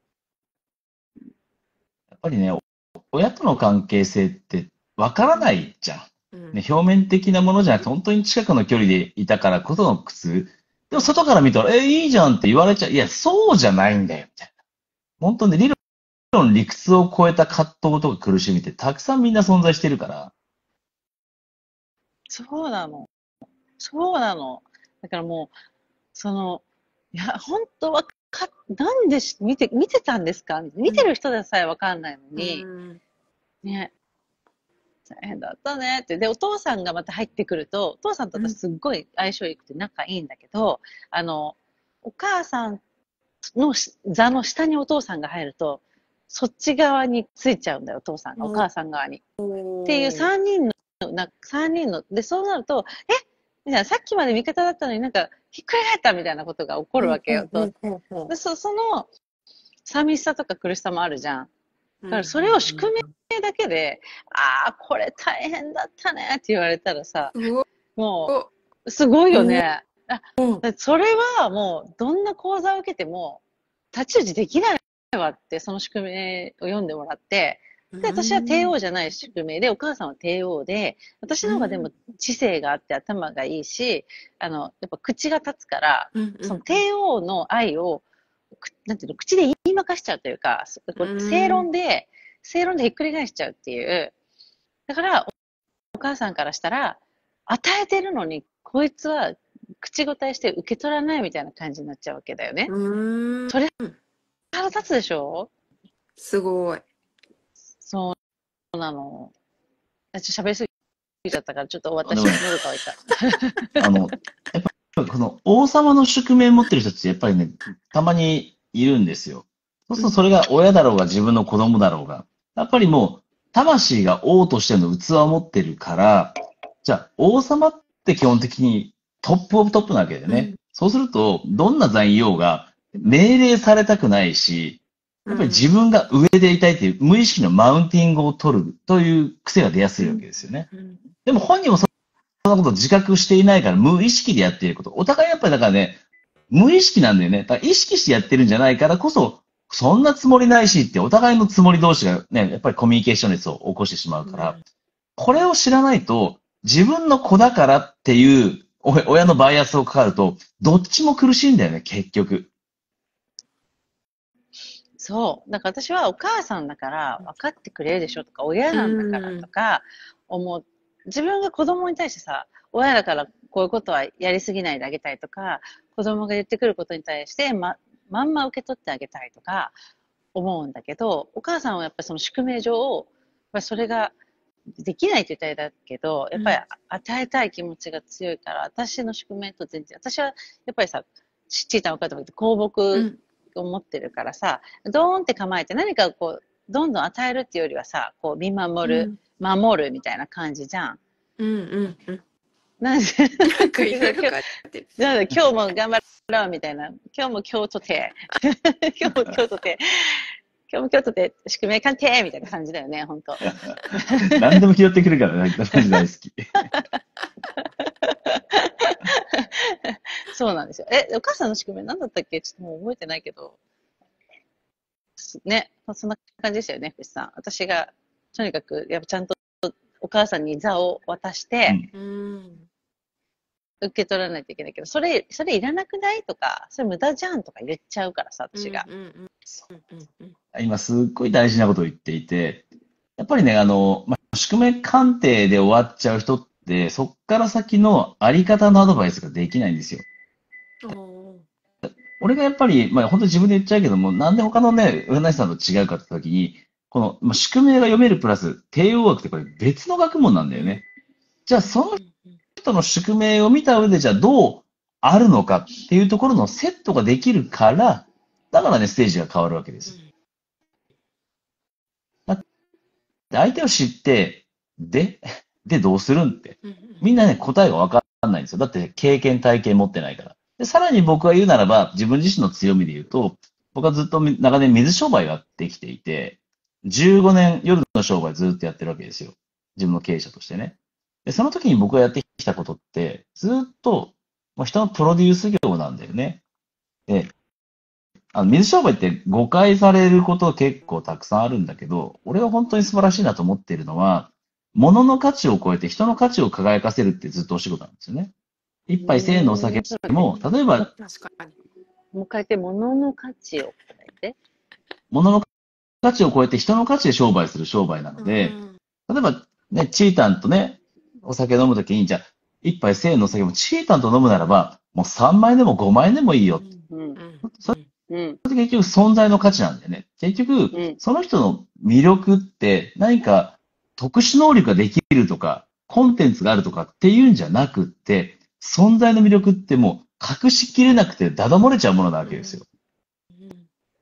やっぱりね、親との関係性ってわからうん。 ないじゃん。 うん。 ね、表面的なものじゃなくて、本当に近くの距離でいたからこその苦痛。でもうん。 外から見たら、え、いいじゃんって言われちゃう。いや、そうじゃないんだよ、みたいな。本当に理論、理屈を超えた葛藤とか苦しみってたくさんみんな存在してるから。 そうなの。そうなの。だからもう、その、いや、本当はか、なんでし見て、見てたんですか見てる人でさえわかんないのうに、 ん。 ね、大変だったねって。で、お父さんがまた入ってくると、お父さんとうん。 私すっごい相性良くて仲いいんだけど、あの、お母さんの座の下にお父さんが入ると、 そっち側についちゃうんだよ、お父さんが、お母さん側に。っていうさんにんの、なさんにんの、で、そうなると、えじゃあさっきまで味方だったのになんか、ひっくり返ったみたいなことが起こるわけよ。とでそその、寂しさとか苦しさもあるじゃん。だからそれを宿命だけで、ああ、これ大変だったねって言われたらさ、もう、すごいよね。あそれはもう、どんな講座を受けても、太刀打ちできないわって、その宿命を読んでもらって、で、私は帝王じゃない宿命で、お母さんは帝王で、私の方がでも知性があって頭がいいし、あの、やっぱ口が立つから、その帝王の愛を、なんていうの、口で言いまかしちゃうというか、正論で、正論でひっくり返しちゃうっていう。だから、お母さんからしたら、与えてるのに、こいつは口答えして受け取らないみたいな感じになっちゃうわけだよね。それ、腹立つでしょ？ すごい。 そうなの。ちょっと喋りすぎちゃったから、ちょっと私、喉乾いた。 あの、やっぱこの王様の宿命持ってる人ってやっぱりね、たまにいるんですよ。そうするとそれが親だろうが自分の子供だろうが、やっぱりもう、魂が王としての器を持ってるから、じゃあ王様って基本的にトップオブトップなわけでね。うん、そうすると、どんな座にいようが命令されたくないし、やっぱり自分が上でいたいっていう無意識のマウンティングを取るという癖が出やすいわけですよね。でも本人もそんなこと自覚していないから無意識でやっていること。お互いやっぱりだからね、無意識なんだよね。だから意識してやってるんじゃないからこそ、そんなつもりないしってお互いのつもり同士がね、やっぱりコミュニケーション熱を起こしてしまうから、これを知らないと自分の子だからっていう親のバイアスをかかると、どっちも苦しいんだよね、結局。 そう。だから私はお母さんだから分かってくれるでしょとか、親なんだからとか思う。自分が子供に対してさ、親だからこういうことはやりすぎないであげたいとか、子供が言ってくることに対してま、まんま受け取ってあげたいとか思うんだけど、お母さんはやっぱりその宿命上、それができないって言ったらだけど、やっぱり与えたい気持ちが強いから、私の宿命と全然、私はやっぱりさ、ちっちゃいたお母さんが言って香木を持ってるからさ、ドーンって構えて何かこう、どんどん与えるっていうよりはさ、こう見守る、うん、守るみたいな感じじゃん。 うんうんうん。 なんで、なんかいろいろ今日も頑張ろうみたいな。今日も今日とて、今日も今日とて、今日も今日とて、宿命鑑定みたいな感じだよね、ほんと。 何でも拾ってくるからね、マジ大好き。 そうなんですよ。え、お母さんの宿命何だったっけ？ちょっともう覚えてないけど。ね、そんな感じでしたよね、福士さん。私が、とにかく、やっぱちゃんとお母さんに座を渡して、うん、受け取らないといけないけど、それ、それいらなくないとか、それ無駄じゃんとか言っちゃうからさ、私が。 今すっごい大事なことを言っていて、やっぱりね、あの、まあ、宿命鑑定で終わっちゃう人って、そっから先のあり方のアドバイスができないんですよ。俺がやっぱり、まあ本当に自分で言っちゃうけども、なんで他のね、占い師さんと違うかって時に、この、まあ、宿命が読めるプラス、帝王学ってこれ別の学問なんだよね。じゃあその人の宿命を見た上で、じゃあどうあるのかっていうところのセットができるから、だからね、ステージが変わるわけです。相手を知って、で、でどうするんって。みんなね、答えがわかんないんですよ。だって経験、体験持ってないから。で、さらに僕が言うならば、自分自身の強みで言うと、僕はずっと長年水商売ができていて、じゅうごねん夜の商売ずっとやってるわけですよ。自分の経営者としてね。で、その時に僕がやってきたことって、ずっと、もう人のプロデュース業なんだよね。で、あの、水商売って誤解されること結構たくさんあるんだけど、俺が本当に素晴らしいなと思っているのは、物の価値を超えて人の価値を輝かせるってずっとお仕事なんですよね。一杯せんえんのお酒も、例えば、 確かに。もう一回言って、物の価値を超えて物の価値を超えて人の価値で商売する商売なので、例えばね、チータンとね、お酒飲むときに、じゃあ、一杯せんえんのお酒もチータンと飲むならば、もうさんまんえんでもごまんえんでもいいよ。うん、それって結局存在の価値なんだよね。結局、うん、その人の魅力って何か特殊能力ができるとか、コンテンツがあるとかっていうんじゃなくって、存在の魅力ってもう隠しきれなくてダダ漏れちゃうものなわけですよ。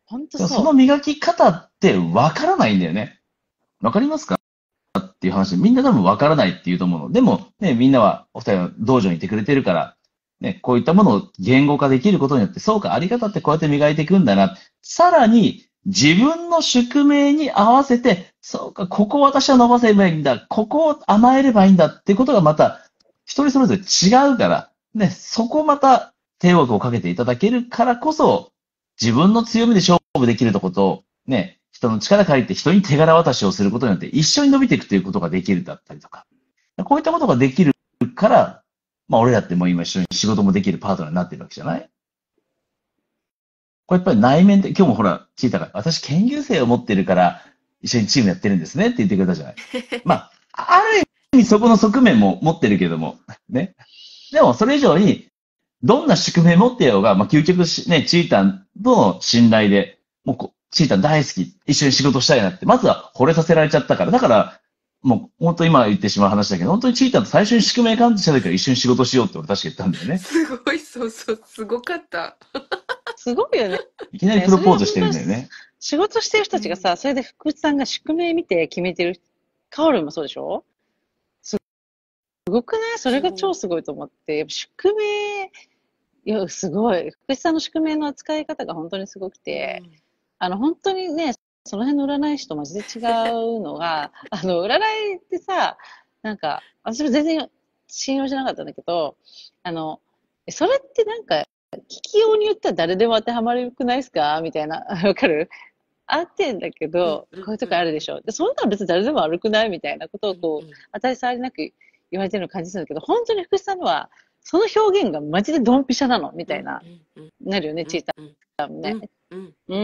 ほんとでもそのそ磨き方ってわからないんだよね。わかりますかっていう話で、みんな多分わからないっていうと思うの。でも、ね、みんなはお二人は道場にいてくれてるから、ね、こういったものを言語化できることによって、そうか、あり方ってこうやって磨いていくんだな。さらに、自分の宿命に合わせて、そうか、ここを私は伸ばせばいいんだ。ここを甘えればいいんだっていうことがまた、一人それぞれ違うから、ね、そこをまた手枠をかけていただけるからこそ、自分の強みで勝負できるとことを、ね、人の力借りて人に手柄渡しをすることによって一緒に伸びていくということができるだったりとか、こういったことができるから、まあ俺らってもう今一緒に仕事もできるパートナーになってるわけじゃない。これやっぱり内面で、今日もほら、聞いたから、私研究生を持ってるから一緒にチームやってるんですねって言ってくれたじゃない。まあ、ある意味そこの側面も持ってるけども、ね。でもそれ以上に、どんな宿命持ってようが、まあ究極しね、チータンとの信頼で、もうこチータン大好き、一緒に仕事したいなって、まずは惚れさせられちゃったから、だから、もう本当今言ってしまう話だけど、本当にチータンと最初に宿命感じた時から一緒に仕事しようって俺確か言ったんだよね。 すごい、そうそう、すごかった。 う。すごいよね。 いきなりプロポーズしてるんだよね。 仕事してる人たちがさ、それで福地さんが宿命見て決めてる。カオルもそうでしょ。すごくない？それが超すごいと思って。やっぱ宿命、いや、すごい。福地さんの宿命の扱い方が本当にすごくて、あの、本当にね、その辺の占い師とマジで違うのが、あの、占いってさ、なんか、私も全然信用しなかったんだけど、あの、それってなんか、聞きようによっては誰でも当てはまるくないですかみたいな。わかる？合ってんだけど、 うんうんこういうとこあるでしょ。で、そんなの別に誰でも悪くないみたいなことをこう、当たり障りなく言われてるのを感じするんだけど、本当に福士さんのは、その表現がマジでドンピシャなのみたいな、なるよね、チーターもね。 うん。 うん。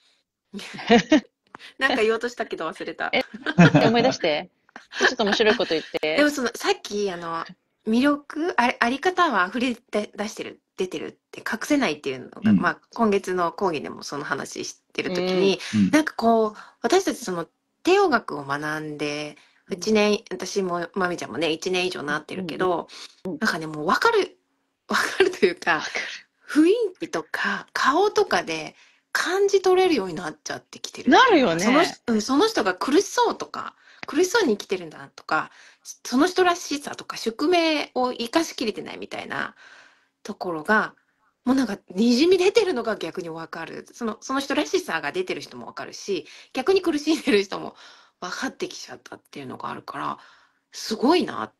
なんか言おうとしたけど忘れた。 え、思い出して。ちょっと面白いこと言って。 でもその、さっき、あの、魅力、あれ、あり方は溢れて出してる、出てるって隠せないっていうのが、 うんまあ、今月の講義でもその話してるときに、 うんなんかこう、私たちその、帝王学を学んで、一年、私も、まみちゃんもね、一年以上なってるけど、なんかね、もうわかる、わかるというか、雰囲気とか顔とかで感じ取れるようになっちゃってきてる。 なるよね。 その、うん、その人が苦しそうとか、苦しそうに生きてるんだなとか、その人らしさとか宿命を生かしきれてないみたいなところが、もうなんかにじみ出てるのが逆にわかる。その、その人らしさが出てる人もわかるし、逆に苦しんでる人も分かってきちゃったっていうのがあるから、すごいなって、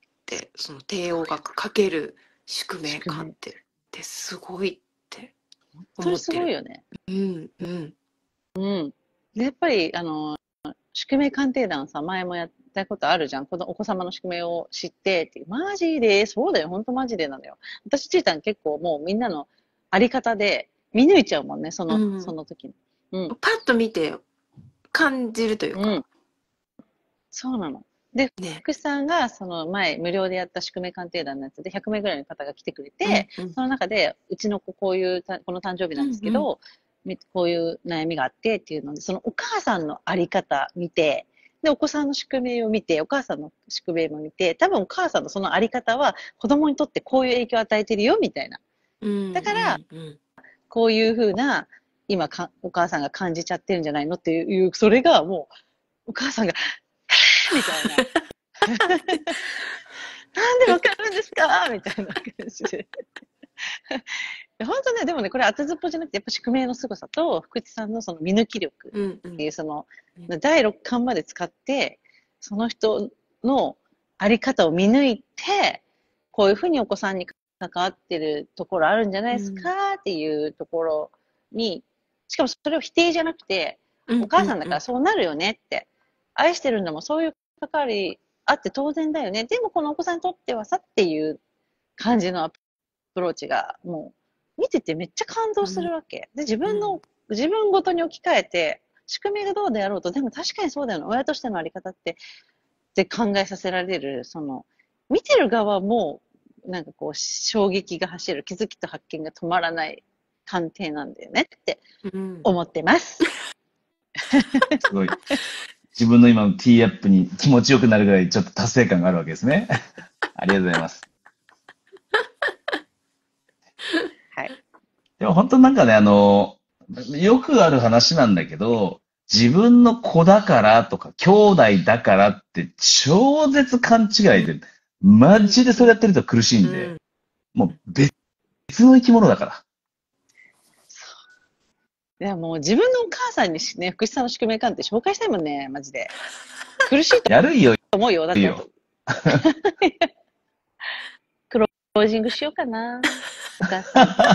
その帝王学かける宿命感って、ってすごいってそれすごいよね。 うん、うん。 うん。で、やっぱり、あの、宿命鑑定団さ、前もやったことあるじゃん。このお子様の宿命を知ってっていう。マジで、そうだよ。ほんとマジでなのよ。私、ちーたん結構もうみんなのあり方で見抜いちゃうもんね、その、 うんその時に。うん。 パッと見て感じるというか。 うん。そうなの。で、 ね。 福士さんが、その前、無料でやった宿命鑑定団のやつでひゃくめいぐらいの方が来てくれて、 うんうんその中で、うちの子こういうた、この誕生日なんですけど、みこういう悩みがあってっていうので、そのお母さんのあり方見て、で、お子さんの宿命を見て、お母さんの宿命も見て、多分お母さんのそのあり方は子供にとってこういう影響を与えてるよ、みたいな。 うんだから、 うんうんこういうふうな、今か、お母さんが感じちゃってるんじゃないのっていう、それがもう、お母さんが、みたいな。なんでわかるんですかみたいな感じで。本当ね、でもね、これ当てずっぽじゃなくて、やっぱ宿命の凄さと、福地さんのその見抜き力うんうんっていう、その、 うんだいろっかんまで使って、その人のあり方を見抜いて、こういうふうにお子さんに関わってるところあるんじゃないですかっていうところに、しかもそれを否定じゃなくて、 うんお母さんだからそうなるよねって、愛してるんだもん、そういう関わりあって当然だよね。でもこのお子さんにとってはさっていう感じのアプローチが、もう、見ててめっちゃ感動するわけ。で、自分の、自分ごとに置き換えて、仕組みがどうであろうと、でも確かにそうだよね。親としてのあり方って、って考えさせられる、その、見てる側も、なんかこう、衝撃が走る、気づきと発見が止まらない鑑定なんだよねってうん思ってます。 すごい。自分の今のティーアップに気持ちよくなるぐらいちょっと達成感があるわけですね。ありがとうございます。 はい。 でも本当なんかね、あの、 よくある話なんだけど、自分の子だからとか、兄弟だからって超絶勘違いで、マジでそれやってると苦しいんで、 うん。 もう別の生き物だから。 いや、もう自分のお母さんにしね、福士さんの宿命鑑定紹介したいもんね、マジで。苦しいとやるよ、 思うよ。だって、 よ。 クロージングしようかな。お母さん。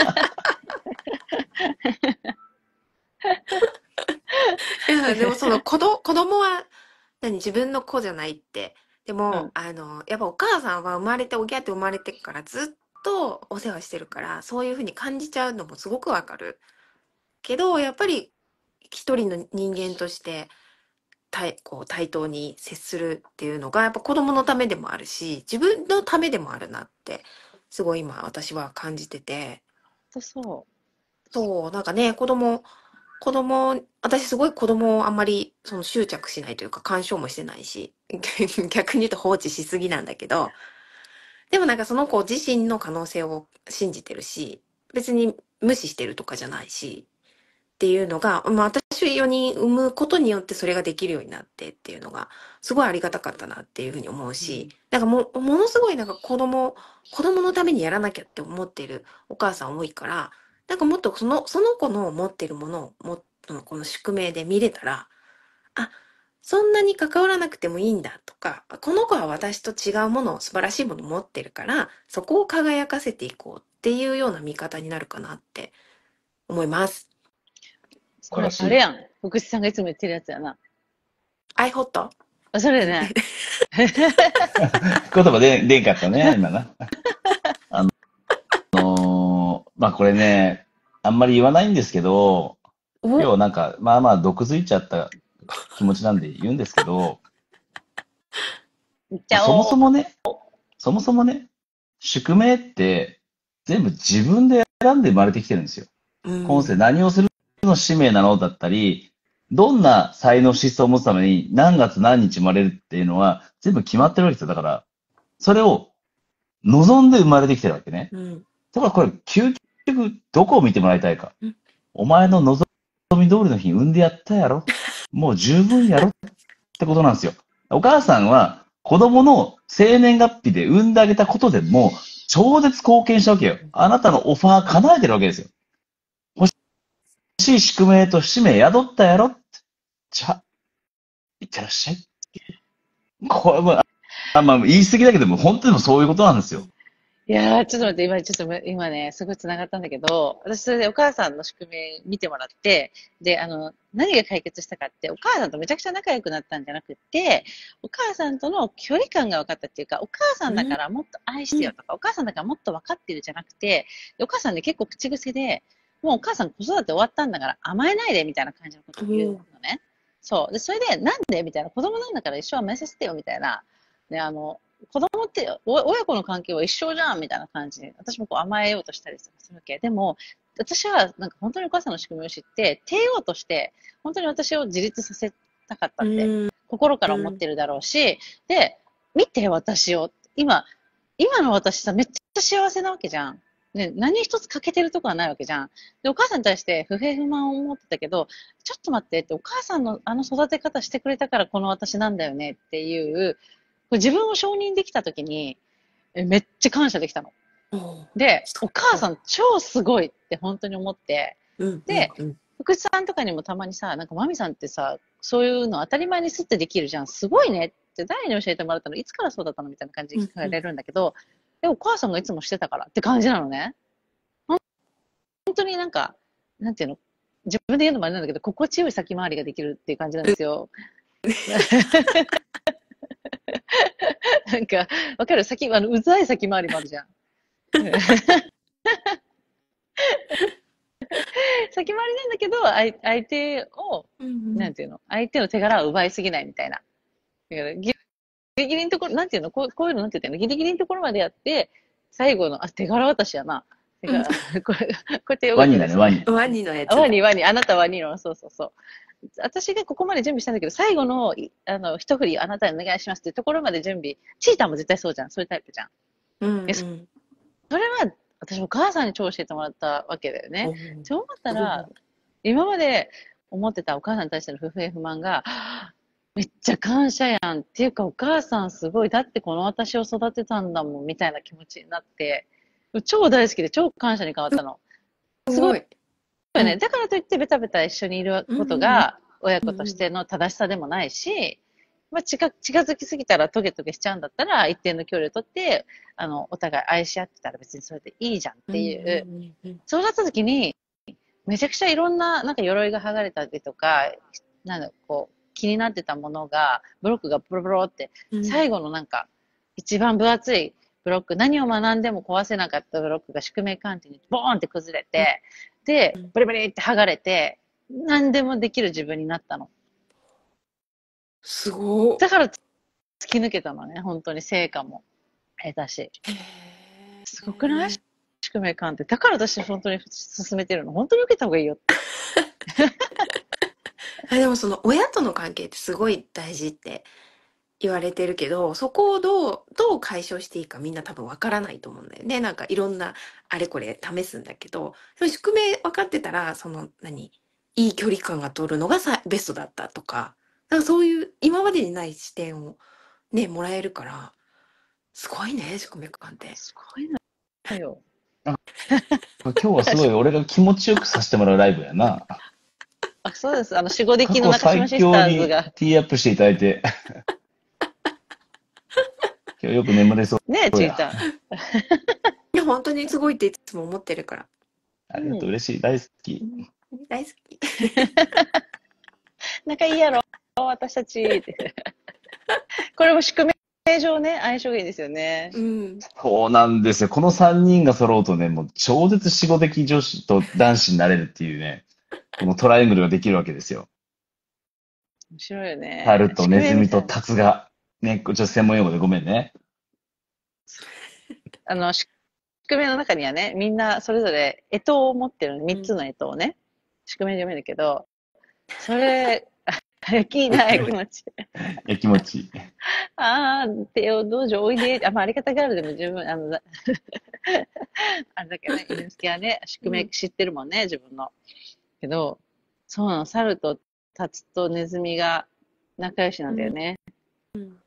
いや、でもその子ど、子供は、何、自分の子じゃないって。でも、 うん。 あの、やっぱお母さんは生まれて、親って生まれてからずっとお世話してるから、そういうふうに感じちゃうのもすごくわかる。けど、やっぱり一人の人間として対、こう対等に接するっていうのが、やっぱ子供のためでもあるし、自分のためでもあるなって、すごい今私は感じてて。 そうそそう、なんかね、子供、子供、私すごい子供をあんまりその執着しないというか干渉もしてないし、逆に言うと放置しすぎなんだけど、でもなんかその子自身の可能性を信じてるし、別に無視してるとかじゃないし、っていうのが、まあ私よにん産むことによってそれができるようになってっていうのが、すごいありがたかったなっていうふうに思うう。うし、 ん。 なんかもう、ものすごいなんか子供、子供のためにやらなきゃって思ってるお母さん多いから、なんかもっとその、その子の持ってるものを、も、この宿命で見れたら、あ、そんなに関わらなくてもいいんだとか、この子は私と違うものを、素晴らしいものを持ってるから、そこを輝かせていこうっていうような見方になるかなって思います。 それ、 素晴らしい。 あれやん。福士さんがいつも言ってるやつやな。 アイホットあ、それね。 言葉で、でんかったね、今な。まあこれね、あんまり言わないんですけど、要お、 はなんか、まあまあ毒づいちゃった気持ちなんで言うんですけど、 言っちゃそもそおう。 もね、そもそもね、宿命って全部自分で選んで生まれてきてるんですよ。 う今世ん。 何をするの使命なのだったり、どんな才能思想を持つために何月何日生まれるっていうのは全部決まってるわけですよ。だから、それを望んで生まれてきてるわけね。 うん。 だからこれ、究極どこを見てもらいたいか。 うん。 お前の望み通りの日に産んでやったやろ。もう十分やろってことなんですよ。お母さんは子供の生年月日で産んであげたことでもう超絶貢献したわけよ。あなたのオファー叶えてるわけですよ。欲しい宿命と使命宿ったやろって。じゃあ、いってらっしゃい。これも、あまあ、言い過ぎだけども、本当にもそういうことなんですよ。 いやー、ちょっと待って、今、ちょっと今ね、すごい繋がったんだけど、私それでお母さんの宿命見てもらって、で、あの、何が解決したかって、お母さんとめちゃくちゃ仲良くなったんじゃなくって、お母さんとの距離感が分かったっていうか、お母さんだからもっと愛してよとか、お母さんだからもっと分かってるじゃなくて、でお母さんね、結構口癖で、もうお母さん子育て終わったんだから甘えないでみたいな感じのことを言うのね。そう。で、それで、なんでみたいな、子供なんだから一生甘えさせてよみたいな。で、あの、子供ってお親子の関係は一緒じゃんみたいな感じで、私もこう甘えようとしたりするわけ。でも、私はなんか本当にお母さんの仕組みを知って、帝王として本当に私を自立させたかったって、 うん。 心から思っうん。 てるだろうし、で、見て私を。今、今の私さ、めっちゃ幸せなわけじゃん。ね、何一つ欠けてるとこはないわけじゃん。で、お母さんに対して不平不満を持ってたけど、ちょっと待ってって、お母さんのあの育て方してくれたからこの私なんだよねっていう、これ自分を承認できたときに、えめっちゃ感謝できたの。 おー、 で、 そっお母さか。 ん超すごいって本当に思って、 うん。うで、 ん。うん。 福地さんとかにもたまにさ、なんかマミさんってさ、そういうの当たり前にすってできるじゃん。すごいねって誰に教えてもらったのいつからそうだったのみたいな感じでうん。うん。 聞かれるんだけど、え、お母さんがいつもしてたからって感じなのね。本当になんか、なんていうの、自分で言うのもあれなんだけど、心地よい先回りができるっていう感じなんですよ。なんか、わかる先、あの、うざい先回りもあるじゃん。先回りなんだけど、相相手を、 うん。 なんていうの、相手の手柄を奪いすぎないみたいな。だからギリギリのところ、なんていうの、こうこういうのなんて言ったの、ギリギリのところまでやって、最後の、あ、手柄渡しやな。手うん。 柄、これ、こうやってよかワニだね、 ったです。 ワニ。 ワニのやつだ。 ワニ、ワニ、あなたワニの、そうそうそう。私がここまで準備したんだけど、最後の、いあの、一振り、あなたにお願いしますっていうところまで準備、チーターも絶対そうじゃん。そういうタイプじゃん。 うん。 え、 うん。 それは私お母さんに超教えてもらったわけだよね。 おーそう思ったすら、 ごい。 今まで思ってたお母さんに対しての不平不満が、めっちゃ感謝やん。っていうかお母さんすごい。だってこの私を育てたんだもん。みたいな気持ちになって、超大好きで超感謝に変わったの。すごいすごい。うよね。 ん。 だからといってベタベタ一緒にいるうんことうんが親うんうん子としての正しさでもないし、まあ、近近づきすぎたらトゲトゲしちゃうんだったら、一定の距離をとって、あの、お互い愛し合ってたら別にそれでいいじゃんっうんていう、 うんうんそうなった時に、めちゃくちゃいろんな、なんか鎧が剥がれたりとか、なんだ、こう、気になってたものが、ブロックがブロブロって、 うん最後のなんか、一番分厚いブロック、何を学んでも壊せなかったブロックが宿命関係にボーンって崩れて、で、ブリブリって剥がれて、何でもできる自分になったの。 すごだから突き抜けたのね、本当に成果も得たし。 っ。へすごくないー宿命感って。だから私本当に進めてるの。本当に受けた方がいいよって。 あでもその親との関係ってすごい大事って言われてるけど、そこをどう、どう解消していいかみんな多分わからないと思うんだよね。なんかいろんなあれこれ試すんだけど、その宿命分かってたら、その何、いい距離感が取るのがさベストだったとか、なんかそういう今までにない視点をね、もらえるから、すごいね、宿命感って。 すごいのよ。 今日はすごい俺が気持ちよくさせてもらうライブやな。 あ、そうです。あの、四五過的の中島去最シスタ強にーズが。 ティーアップしていただいて、今日よく眠れそねえ、 うや。 ちいちゃん。 いや、本当にすごいっていつも思ってるから。 ありがとう、 うん。 嬉しい、大好き。 大好き。 仲いいやろ、私たちって。これも宿命上ね、相性がいいですよね。 うん。 そうなんですよ。このさんにんが揃うとね、もう超絶死後的女子と男子になれるっていうね、このトライアングルができるわけですよ。 面白いよね。 猿とネズミと宿命みたいな。 タツが。ね、ちょっと専門用語でごめんね。 あの、宿命の中にはね、みんなそれぞれ干支を持ってる、 うん。 三つの干支をね、宿命で読めるけど、それ、気にない気持ち。 やきもち。 あー、手を道場おいで。あ、まあ、あり方があるでも十分、あの、なあれだけどね、犬好きはね、宿命うん。 知ってるもんね、自分の。けど、そうなの、猿とタツとネズミが仲良しなうんんだよね。 ん。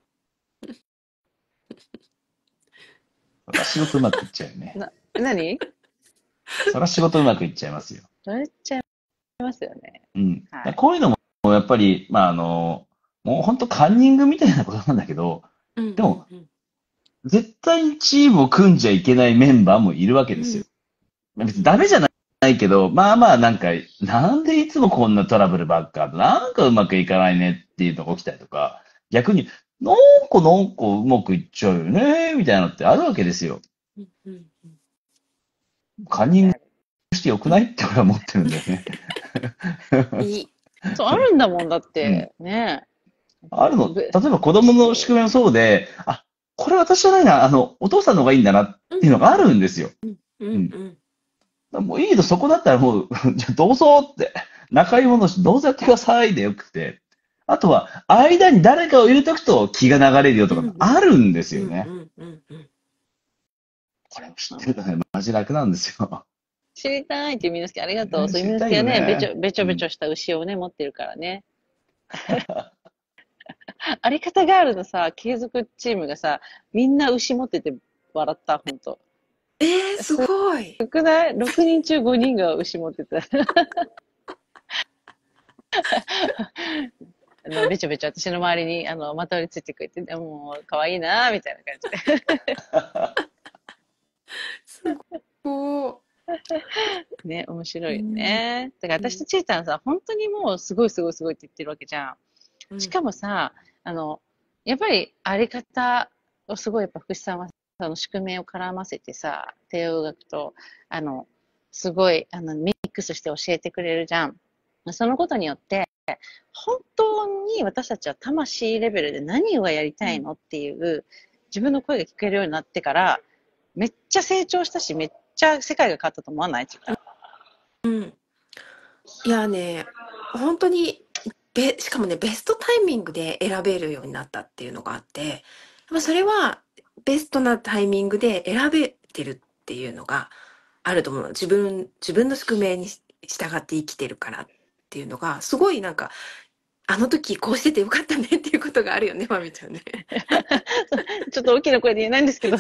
そら仕事うまくいっちゃうよね。 な、何そら仕事うまくいっちゃいますよ。 それっちゃいますよね。 うん。 はい。 こういうのも、やっぱり、まあ、あの、もう本当カンニングみたいなことなんだけど、 うんでも、 うんうん。 絶対にチームを組んじゃいけないメンバーもいるわけですよ。 うん別にダメじゃないけど、まあまあなんか、なんでいつもこんなトラブルばっか、なんかうまくいかないねっていうのが起きたりとか、逆に、なんかなんかうまくいっちゃうよね、みたいなのってあるわけですよ。 うんうんカンニングあるしてよくないって俺は思ってるんだよね。 うん。いい。 そう、あるんだもんだっうん。 て。ねあるの。 ぶ例えば子供の宿命もそうで、あ、これ私じゃないな、あの、お父さんの方がいいんだなっていうのがあるんですよ。 うんううんん。 もういいの、そこだったらもう、じゃあどうぞって、仲良い者どうぞやってくださいでよくて。あとは、間に誰かを入れとくと気が流れるよとかもあるんですうんうよね。 んうんうん。 これを知ってるとね、マジ楽なんですよ。 知りたいっていうみのすけありがとう。 ね、 そういう知りたいよみのすけはね、べちょ、 ね。 べちょべちうん。 ょした牛をね、持ってるからね。あり方があるのさ、継続チームがさ、みんな牛持ってて笑った、ほんと。 えー、すごい。 少ない ?ろく 人中ごにんが牛持ってた。あの、べちょべちょ私の周りに、あの、まとわりついてくれて、でもう、かわいいなみたいな感じで。 すごね、面い。 白いようんね。だからうん私とちいちゃんさ、本当にもう、すごいすごいすごいって言ってるわけじゃん。しうんかもさ、あの、やっぱりあり方をすごいやっぱ福士さんはその宿命を絡ませてさ、帝王学と、あの、すごい、あの、ミックスして教えてくれるじゃん。そのことによって、本当に私たちは魂レベルで何をやりたいのっていう自分の声が聞けるようになってから、めっちゃ成長したし、めっちゃ世界が変わったと思わない？ うんいやね、本当にべ、しかもね、ベストタイミングで選べるようになったっていうのがあって、やっぱそれはベストなタイミングで選べてるっていうのがあると思うの。自分、自分の宿命に従って生きてるからっていうのが、すごいなんか、あの時こうしててよかったねっていうことがあるよね、まみちゃんね。 ちょっと大きな声で言えないんですけど。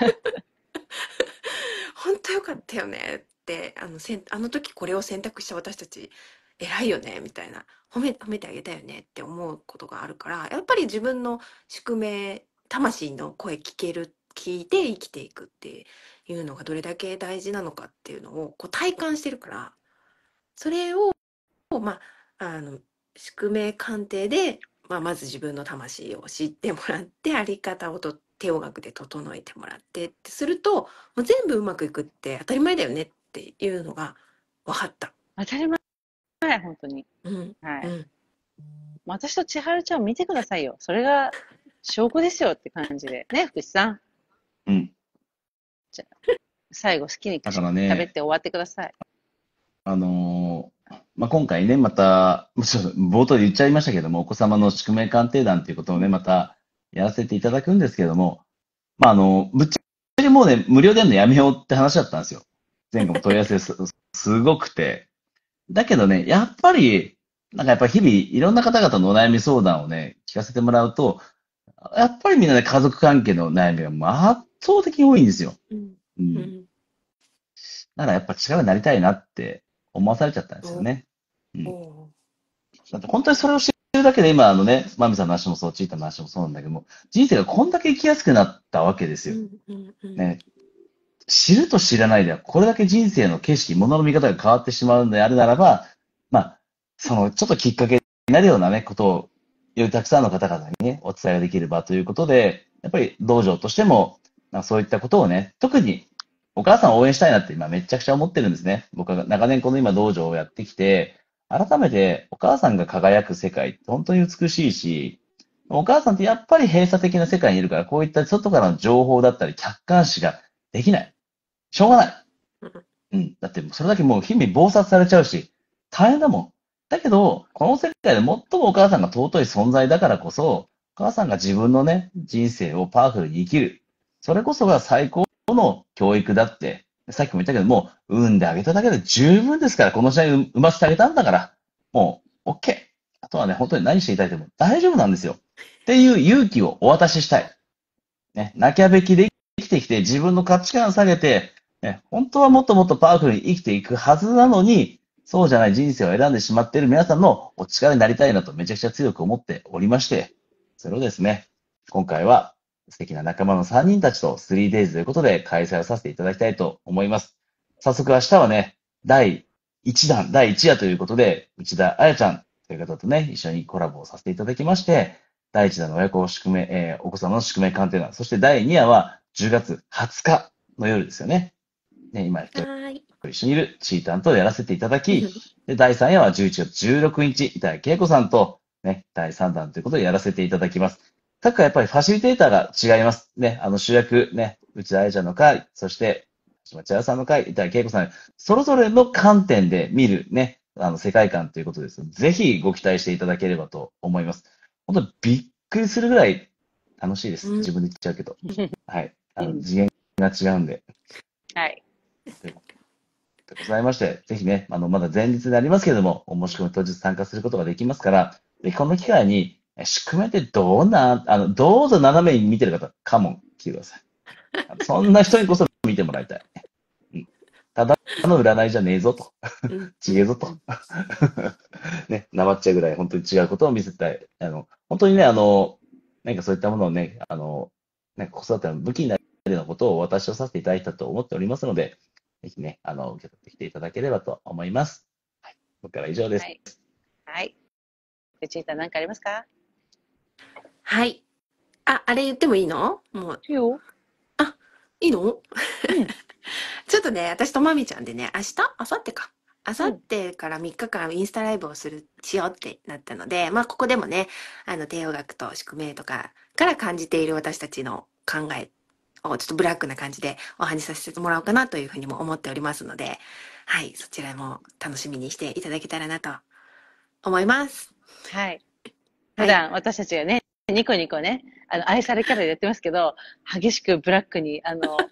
本当よかったよねって、あの、せん、あの時これを選択した私たち、偉いよね、みたいな。褒め、褒めてあげたよねって思うことがあるから、やっぱり自分の宿命、魂の声聞ける、聞いて生きていくっていうのがどれだけ大事なのかっていうのをこう体感してるから、それを、まあ、あの、宿命鑑定で、まあ、まず自分の魂を知ってもらって、あり方をと、手を学で整えてもらってってすると、もう全部うまくいくって当たり前だよねっていうのが分かった。 当たり前、本当に。 うん。 はい。 うん。 私と千春ちゃんを見てくださいよ。それが証拠ですよって感じで。ね、福士さん。 うん。 じゃあ最後好きにだから喋っね、 て終わってください。 あのーまあ、今回ね、また、ちょっと冒頭で言っちゃいましたけども、お子様の宿命鑑定団ということをね、またやらせていただくんですけども、まあ、あの、ぶっちゃけもうね、無料でやるのやめようって話だったんですよ。前回も問い合わせす、すごくて。だけどね、やっぱり、なんかやっぱり日々いろんな方々のお悩み相談をね、聞かせてもらうと、やっぱりみんなね、家族関係の悩みがもう圧倒的に多いんですよ。 うん。 う。 うんん。 だからやっぱ力になりたいなって思わされちゃったんですよお、 ね。うん。 お、 だって本当にそれを知るだけで今あのね、マミさんの話もそう、チータの話もそうなんだけども、人生がこんだけ生きやすくなったわけですよ。 うん。うん。うん。 ね。知ると知らないでは、これだけ人生の景色、物の見方が変わってしまうのであるならば、まあ、その、ちょっときっかけになるようなね、ことを、よりたくさんの方々にね、お伝えできる場ということで、やっぱり道場としても、まあ、そういったことをね、特にお母さんを応援したいなって今めちゃくちゃ思ってるんですね。僕は長年この今道場をやってきて、改めてお母さんが輝く世界って本当に美しいし、お母さんってやっぱり閉鎖的な世界にいるから、こういった外からの情報だったり客観視ができない。しょうがない。うん。だってそれだけもう日々忙殺されちゃうし、大変だもん。だけど、この世界で最もお母さんが尊い存在だからこそ、お母さんが自分のね、人生をパワフルに生きる。それこそが最高の教育だって、さっきも言ったけど、もう産んであげただけで十分ですから、この時代に産ませてあげたんだから、もう OK。あとはね、本当に何していただいても大丈夫なんですよ。っていう勇気をお渡ししたい。ね、泣きゃべきで生きてきて自分の価値観を下げて、ね、本当はもっともっとパワフルに生きていくはずなのに、そうじゃない人生を選んでしまっている皆さんのお力になりたいなとめちゃくちゃ強く思っておりまして、それをですね、今回は素敵な仲間のさんにんたちと スリーデイズ ということで開催をさせていただきたいと思います。早速明日はね、だいいちだん、だいいち夜ということで、内田彩ちゃんという方とね、一緒にコラボをさせていただきまして、だいいちだんの親子宿命、えーお子様の宿命鑑定団、そしてだいに夜はじゅうがつはつかの夜ですよね。ね、今、 はーい。 一緒にいるチータンとやらせていただき、で、だいさん夜はじゅういちがつじゅうろくにち、板井恵子さんと、ね、だいさんだんということでやらせていただきます。各回やっぱりファシリテーターが違います。ね、あの主役、ね、内田愛ちゃんの回、そして、島千代さんの回、板井恵子さん、それぞれの観点で見るね、あの世界観ということです。ぜひご期待していただければと思います。本当にびっくりするぐらい楽しいです。 うん。 自分で言っちゃうけど。はい。あの、 うん。 次元が違うんで。 はい。 ということでございまして、ぜひね、あの、まだ前日でありますけれども、お申し込み当日参加することができますから、ぜひこの機会に、え宿命ってどんな、あの、どうぞ斜めに見てる方、カモン、来てください。あのそんな人にこそ見てもらいたい。うん、ただの占いじゃねえぞと。 うん。 ちげえぞと。ね、なまっちゃうぐらい本当に違うことを見せたい。あの、本当にね、あの、なんかそういったものをね、あの、ね、子育ての武器になるようなことをお渡しをさせていただいたと思っておりますので、ぜひね、あの、受け取ってきていただければと思います。はい。僕から以上です。 はい。はい。で、チーター何かありますか？ はい。あ、あれ言ってもいいの？もう、 いいよ。 あ、いいの？ うん。 ちょっとね、私とまみちゃんでね、明日明後日か。明後うん。 日からみっかかんインスタライブをする、しようってなったので、まあここでもね、あの、帝王学と宿命とかから感じている私たちの考えをちょっとブラックな感じでお話しさせてもらおうかなというふうにも思っておりますので、はい、そちらも楽しみにしていただけたらなと思います。 はい。 はい。 普段私たちがね、ニコニコね、あの、愛されキャラでやってますけど、激しくブラックに、あの、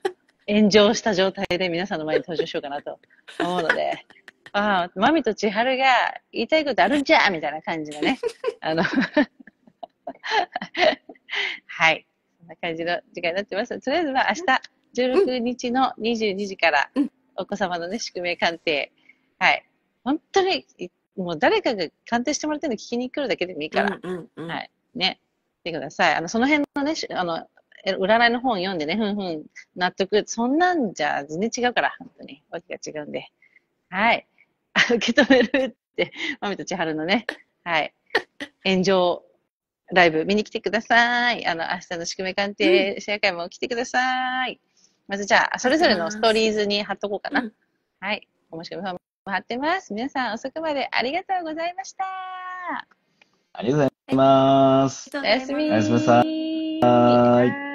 炎上した状態で皆さんの前に登場しようかなと思うので、ああ、マミと千春が言いたいことあるんじゃみたいな感じのね、あの、はい。そんな感じの時間になってます。とりあえずは明日、じゅうろくにちのにじゅうにじから、お子様のね、宿命鑑定。はい。本当に、もう誰かが鑑定してもらってるの聞きに来るだけでもいいから、 うんうんうん。 はい。ね。来てください。あの、その辺のね、あの、占いの本読んでね、ふんふん、納得。そんなんじゃ全然違うから、本当に。わけが違うんで。はい。受け止めるって、まみと千春のね、はい。炎上ライブ見に来てください。あの、明日の宿命鑑定シェア会も来てください。まずじゃあ、それぞれのストーリーズに貼っとこうかな。はい。お申し込みフォームも貼ってます。皆さん遅くまでありがとうございました。 ありがとうございます。 おやすみありがとうございます。 ー。 おやすみなさい。